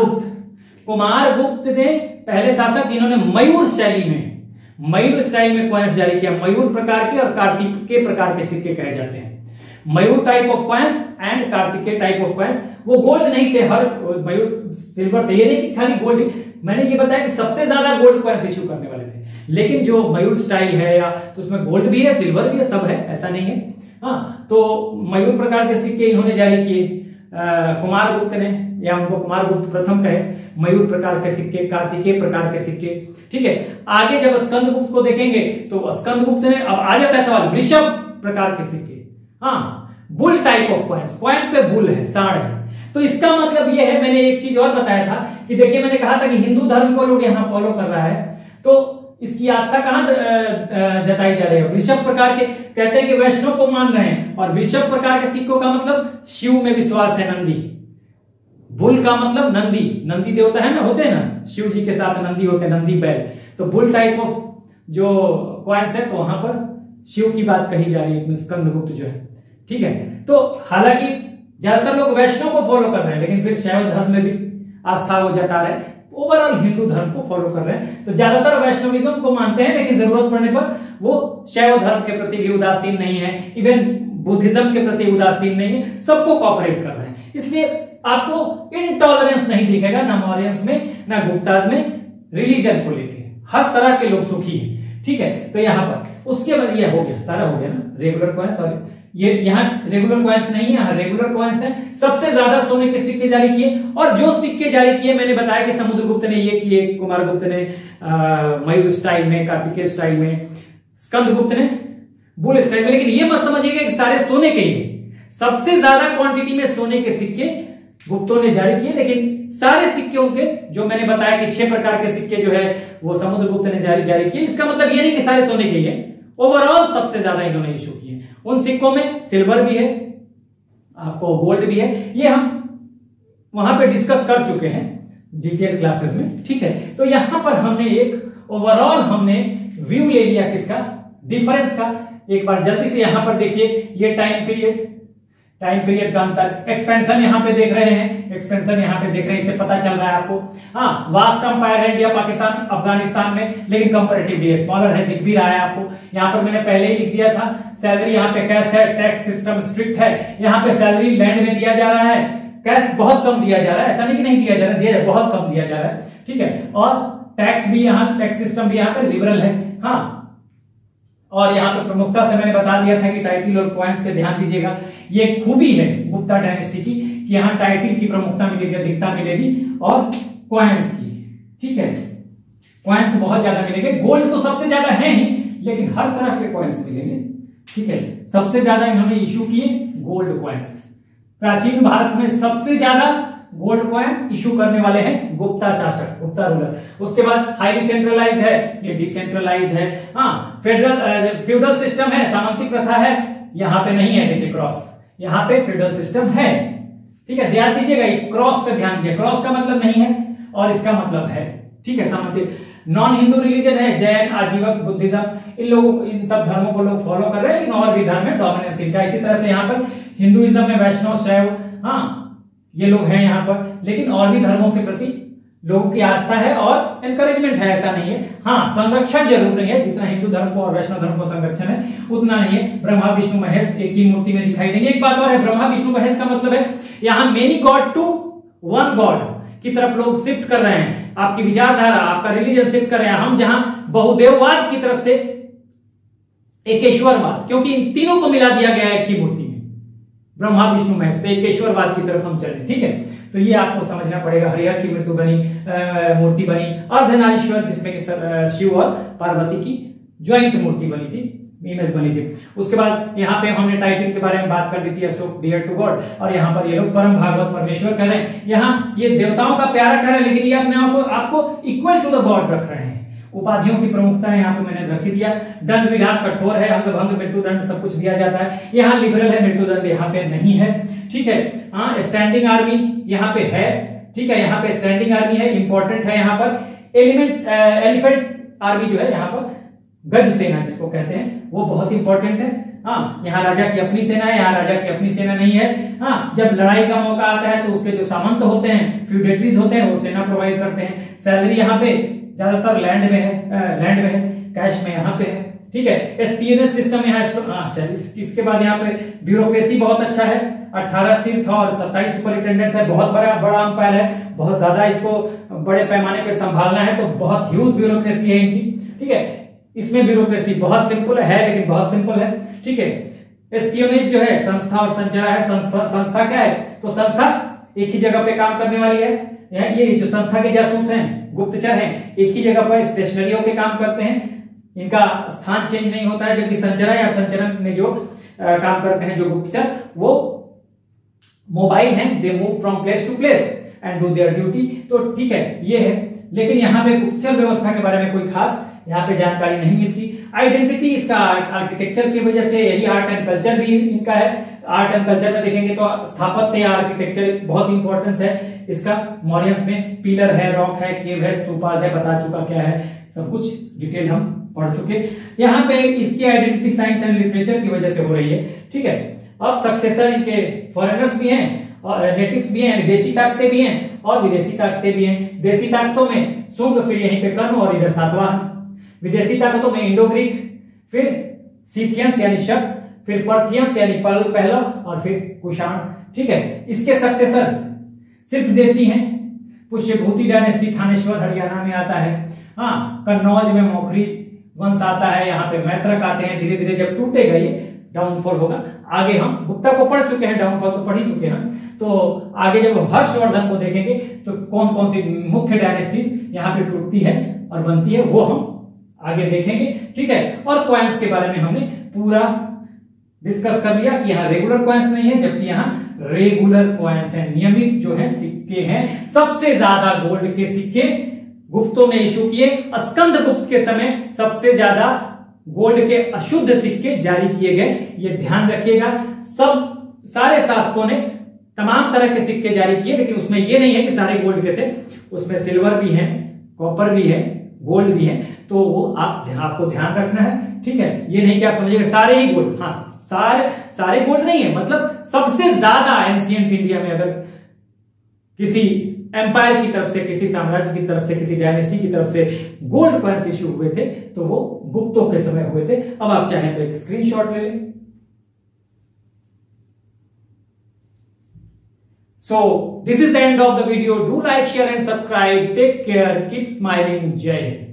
कुमारगुप्त ने पहले शासक जिन्होंने मयूर शैली में, मयूर स्टाइल में कॉइन्स जारी किया। मयूर प्रकार के और कार्तिकेय प्रकार के सिक्के कहे जाते हैं। मयूर type of coins and Kartikeya type of coins. वो गोल्ड नहीं थे, हर मयूर सिल्वर थे, ये नहीं कि खाली गोल्ड। मैंने ये बताया कि सबसे ज्यादा गोल्ड कॉइन्स इश्यू करने वाले थे, लेकिन जो मयूर स्टाइल है या तो उसमें गोल्ड भी है, सिल्वर भी है, सब है, ऐसा नहीं है। हाँ, तो मयूर प्रकार के सिक्के इन्होंने जारी किए कुमारगुप्त ने, या उनको कुमारगुप्त प्रथम कहे। मयूर प्रकार के सिक्के, कार्तिकेय प्रकार के सिक्के, ठीक है। आगे जब स्कंदगुप्त को देखेंगे तो स्कंदगुप्त ने, अब आ जाता है सवाल, वृषभ प्रकार के सिक्के। हाँ, bull type of coins, coin पे बुल है, सांड है। तो इसका मतलब ये है, मैंने एक चीज और बताया था कि देखिए, मैंने कहा था कि हिंदू धर्म को लोग यहाँ फॉलो कर रहा है, तो इसकी आस्था कहां जताई जा रही है, वृषभ प्रकार के। कहते हैं कि वैष्णव को मान रहे हैं, और वृषभ प्रकार के सिक्कों का मतलब शिव में विश्वास है, नंदी। बुल का मतलब नंदी, नंदी देवता है ना, होते हैं ना, शिव जी के साथ नंदी होते हैं, नंदी बैल। तो बुल टाइप ऑफ जो कॉइन्स है, तो वहां पर शिव की बात कही जा रही है, स्कंदगुप्त जो है, ठीक है। तो हालांकि ज्यादातर लोग वैष्णव को फॉलो कर रहे हैं, लेकिन फिर शैव धर्म में भी आस्था वो जता रहे हैं, ओवरऑल हिंदू धर्म को फॉलो कर रहे हैं। तो ज्यादातर वैष्णविज्म को मानते हैं, लेकिन जरूरत पड़ने पर वो शैव धर्म के प्रति भी उदासीन नहीं है, इवन बुद्धिज्म के प्रति उदासीन नहीं है, सबको कॉपरेट कर रहे हैं। इसलिए आपको इनटॉलरेंस नहीं दिखेगा, ना मौर्यंस में ना गुप्ताज में, रिलीजन को लेके हर तरह के लोग सुखी हैं, ठीक है। तो यहाँ पर उसके बाद ये हो गया, सारा हो गया ना, रेगुलर कॉइन्स। और ये यहाँ रेगुलर कॉइन्स नहीं है, यहाँ रेगुलर कॉइन्स है। सबसे ज्यादा सोने के सिक्के जारी किए, और जो सिक्के जारी किए मैंने बताया कि समुद्रगुप्त ने ये किए, कुमारगुप्त ने मयूर स्टाइल में, कार्तिकेय स्टाइल में, स्कंदगुप्त ने बुल स्टाइल में। लेकिन ये मत समझिएगा कि सारे सोने के ही, सबसे ज्यादा क्वांटिटी में सोने के सिक्के गुप्तों ने जारी किए, लेकिन सारे सिक्कों के जो मैंने बताया कि 6 प्रकार के सिक्के जो है वो समुद्रगुप्त ने जारी किए। इसका मतलब ये नहीं कि सारे सोने के ही है, ओवरऑल सबसे ज्यादा इन्होंने इशू किए। उन सिक्कों में सिल्वर भी है, आपको गोल्ड भी है, ये हम वहां पे डिस्कस कर चुके हैं डिटेल क्लासेस में, ठीक है। तो यहां पर हमने एक ओवरऑल हमने व्यू ले लिया किसका, डिफरेंस का। एक बार जल्दी से यहां पर देखिए, ये टाइम पीरियड का अंतर, एक्सपेंशन यहां पे देख रहे हैं, एक्सपेंशन यहां पे देख रहे हैं, इससे पता चल रहा है आपको। हाँ, वास्ट अंपायर है इंडिया, पाकिस्तान, अफगानिस्तान में, लेकिन कंपैरेटिवली स्मॉलर है, दिख भी रहा है आपको। यहां पर मैंने पहले ही लिख दिया था, सैलरी यहाँ पे कैश है, टैक्स सिस्टम स्ट्रिक्ट है, यहाँ पे सैलरी लैंड में दिया जा रहा है, कैश बहुत कम दिया जा रहा है, ऐसा नहीं कि नहीं दिया जा रहा है, दिया बहुत कम दिया जा रहा है, ठीक है। और टैक्स भी यहाँ, टैक्स सिस्टम भी यहाँ पे लिबरल है, हाँ। और यहाँ पे प्रमुखता से मैंने बता दिया था कि टाइटल और कॉइन्स पे ध्यान दीजिएगा। ये खूबी है गुप्ता डायनेस्टी की कि यहाँ टाइटल की प्रमुखता मिलेगी, अधिकता मिलेगी, और कॉइन्स की, ठीक है, कॉइन्स बहुत ज्यादा मिलेंगे। गोल्ड तो सबसे ज्यादा है ही, लेकिन हर तरह के कॉइन्स मिलेंगे, ठीक है। सबसे ज्यादा इन्होंने इशू किए गोल्ड कॉइन्स। प्राचीन भारत में सबसे ज्यादा गोल्ड कॉइन इशू करने वाले हैं गुप्ता शासक, गुप्ता रूलर। उसके बाद हाईली सेंट्रलाइज्ड है, ये डिसेंट्रलाइज्ड है, हाँ। फ्यूडल सिस्टम है, सामंती प्रथा है, यहाँ पे नहीं है, देखिए क्रॉस, यहाँ पे फ्यूडल सिस्टम है, ठीक है। ध्यान दीजिएगा, क्रॉस पे ध्यान दीजिए, क्रॉस का मतलब नहीं है और इसका मतलब है, ठीक है, सामंती। नॉन हिंदू रिलीजन है, जैन, आजीवक, बुद्धिज्म, इन सब धर्मों को लोग फॉलो कर रहे हैं, लेकिन और भी धर्म में डोमिनेंस इनका। इसी तरह से यहाँ पर हिंदुइज्म में वैष्णव, शैव, हाँ, ये लोग हैं यहाँ पर, लेकिन और भी धर्मों के प्रति लोगों की आस्था है और एनकरेजमेंट है, ऐसा नहीं है। हाँ, संरक्षण जरूर नहीं है, जितना हिंदू धर्म को और वैष्णव धर्म को संरक्षण है उतना नहीं है। ब्रह्मा विष्णु महेश एक ही मूर्ति में दिखाई देंगे। एक बात और है, ब्रह्मा विष्णु महेश का मतलब है यहाँ many god to one god की तरफ लोग शिफ्ट कर रहे हैं, आपकी विचारधारा, आपका रिलीजन शिफ्ट कर रहे हैं। हम जहां बहुदेववाद की तरफ से एकेश्वरवाद, क्योंकि इन तीनों को मिला दिया गया है एक ही मूर्ति में, ब्रह्मा विष्णु महेश, तो एकेश्वरवाद की तरफ हम चले, ठीक है। तो ये आपको समझना पड़ेगा। हरिहर की मृत्यु बनी, मूर्ति बनी अर्धनारीश्वर, जिसमें कि शिव और पार्वती की ज्वाइंट मूर्ति बनी थी, इमेज बनी थी। उसके बाद यहाँ पे हमने टाइटल के बारे में बात कर दी थी, अशोक डियर टू गॉड, और यहाँ पर ये लोग परम भागवत परमेश्वर कह रहे हैं। यहाँ ये देवताओं का प्यारा कह रहे हैं, लेकिन ये अपने आप को आपको इक्वल टू द गॉड रख रहे हैं। उपाधियों की प्रमुखता यहाँ पे मैंने रखी दिया। दंड विधान कठोर है, अंग भंग मृत्युदंड सब कुछ दिया जाता है। यहाँ लिबरल है, मृत्युदंड यहाँ पे नहीं है, ठीक है। हाँ, स्टैंडिंग आर्मी यहाँ पे है, ठीक है, यहाँ पे स्टैंडिंग आर्मी है, इंपॉर्टेंट है। यहाँ पर एलिफेंट आर्मी जो है, यहाँ पर गज सेना जिसको कहते हैं, वो बहुत इंपॉर्टेंट है। हाँ, यहाँ राजा की अपनी सेना है, यहाँ राजा की अपनी सेना नहीं है। हाँ, जब लड़ाई का मौका आता है तो उसके जो सामंत होते हैं, फ्यूडेटरीज होते हैं, वो सेना प्रोवाइड करते हैं। सैलरी यहाँ पे ज्यादातर लैंड में है, कैश में यहाँ पे है, ठीक है। एसपीएनएस सिस्टम यहाँ, अच्छा, इसके बाद यहाँ पे ब्यूरोक्रेसी बहुत अच्छा है। 18 तीर्थ और 27 सुपरिटेंडेंट्स है, बहुत बड़ा अंपायर है, बहुत ज्यादा इसको बड़े पैमाने पे संभालना है, तो बहुत ह्यूज ब्यूरोक्रेसी है इनकी, ठीक है। इसमें ब्यूरोक्रेसी बहुत सिंपल है, लेकिन बहुत सिंपल है, ठीक है। एस्पियोनेज जो है संस्था और संचरा है। संस्था क्या है, तो संस्था एक ही जगह पे काम करने वाली है। ये जो संस्था के जासूस हैं, गुप्तचर हैं, एक ही जगह पर स्टेशनरियों के काम करते हैं, इनका स्थान चेंज नहीं होता है। जबकि संचरा या संचरण में जो काम करते हैं जो गुप्तचर, वो मोबाइल हैं, they move from place to place and do their duty, तो ठीक है, ये है। लेकिन यहाँ पे गुप्तचर व्यवस्था के बारे में कोई खास यहाँ पे जानकारी नहीं मिलती। आइडेंटिटी इसका आर्किटेक्चर की वजह से, यही आर्ट एंड कल्चर भी इनका है। आर्ट एंड कल्चर में देखेंगे तो स्थापत्य या आर्किटेक्चर बहुत इंपॉर्टेंस है इसका। मॉरियंस में पिलर है, रॉक है, केव है, स्तूपास है, बता चुका क्या है, सब कुछ डिटेल हम पढ़ चुके। यहाँ पे इसकी आइडेंटिटी साइंस एंड लिटरेचर की वजह से हो रही है, ठीक है। अब सक्सेसर इनके फॉरेनर्स भी हैं और नेटिव्स भी हैं, देशी ताकतें भी हैं और विदेशी ताकतें भी हैं। देशी ताकतों में शुंग, फिर यहीं पे कर्म और इधर सातवाहन। विदेशी ताकतों में इंडो ग्रीक, फिर सीथियंस यानी शक, फिर पर्थियंस यानी पहला, और फिर कुषाण, ठीक है। इसके सक्सेसर सिर्फ देशी हैं। पुष्यभूति डायनेस्टी थानेश्वर हरियाणा में आता है। हाँ, कन्नौज में मौखरी वंश आता है, यहाँ पे मैत्रक आते हैं। धीरे धीरे जब टूटेगा ये डाउनफॉल होगा। आगे हम गुप्ता को पढ़ चुके हैं, डाउनफॉल तो पढ़ ही चुके हैं। तो आगे जब हर्षवर्धन को देखेंगे तो कौन कौन सी मुख्य डायनेस्टीज यहाँ पे टूटती है और बनती है, वो हम आगे देखेंगे, ठीक है। और कॉइन्स के बारे में हमने पूरा डिस्कस कर लिया कि यहाँ रेगुलर कॉइन्स नहीं है, जबकि यहाँ रेगुलर कॉइन्स हैं, नियमित जो है सिक्के हैं। सबसे ज्यादा गोल्ड के सिक्के गुप्तों ने इशू किए। स्कंदगुप्त के समय सबसे ज्यादा गोल्ड के अशुद्ध सिक्के जारी किए गए, ये ध्यान रखिएगा। सब सारे शासकों ने तमाम तरह के सिक्के जारी किए, लेकिन उसमें ये नहीं है कि सारे गोल्ड के थे, उसमें सिल्वर भी है, कॉपर भी है, गोल्ड भी है, तो वो आपको ध्यान रखना है, ठीक है। ये नहीं कि आप समझिएगा सारे ही गोल्ड, हाँ सारे गोल्ड नहीं है, मतलब सबसे ज्यादा एंशिएंट इंडिया में अगर किसी एम्पायर की तरफ से, किसी साम्राज्य की तरफ से, किसी डायनेस्टी की तरफ से गोल्ड कॉइन्स इश्यू हुए थे तो वो गुप्तों के समय हुए थे। अब आप चाहें तो एक स्क्रीनशॉट ले लें। So this is the end of the video. Do like, share and subscribe. Take care. Keep smiling. Jai Hind.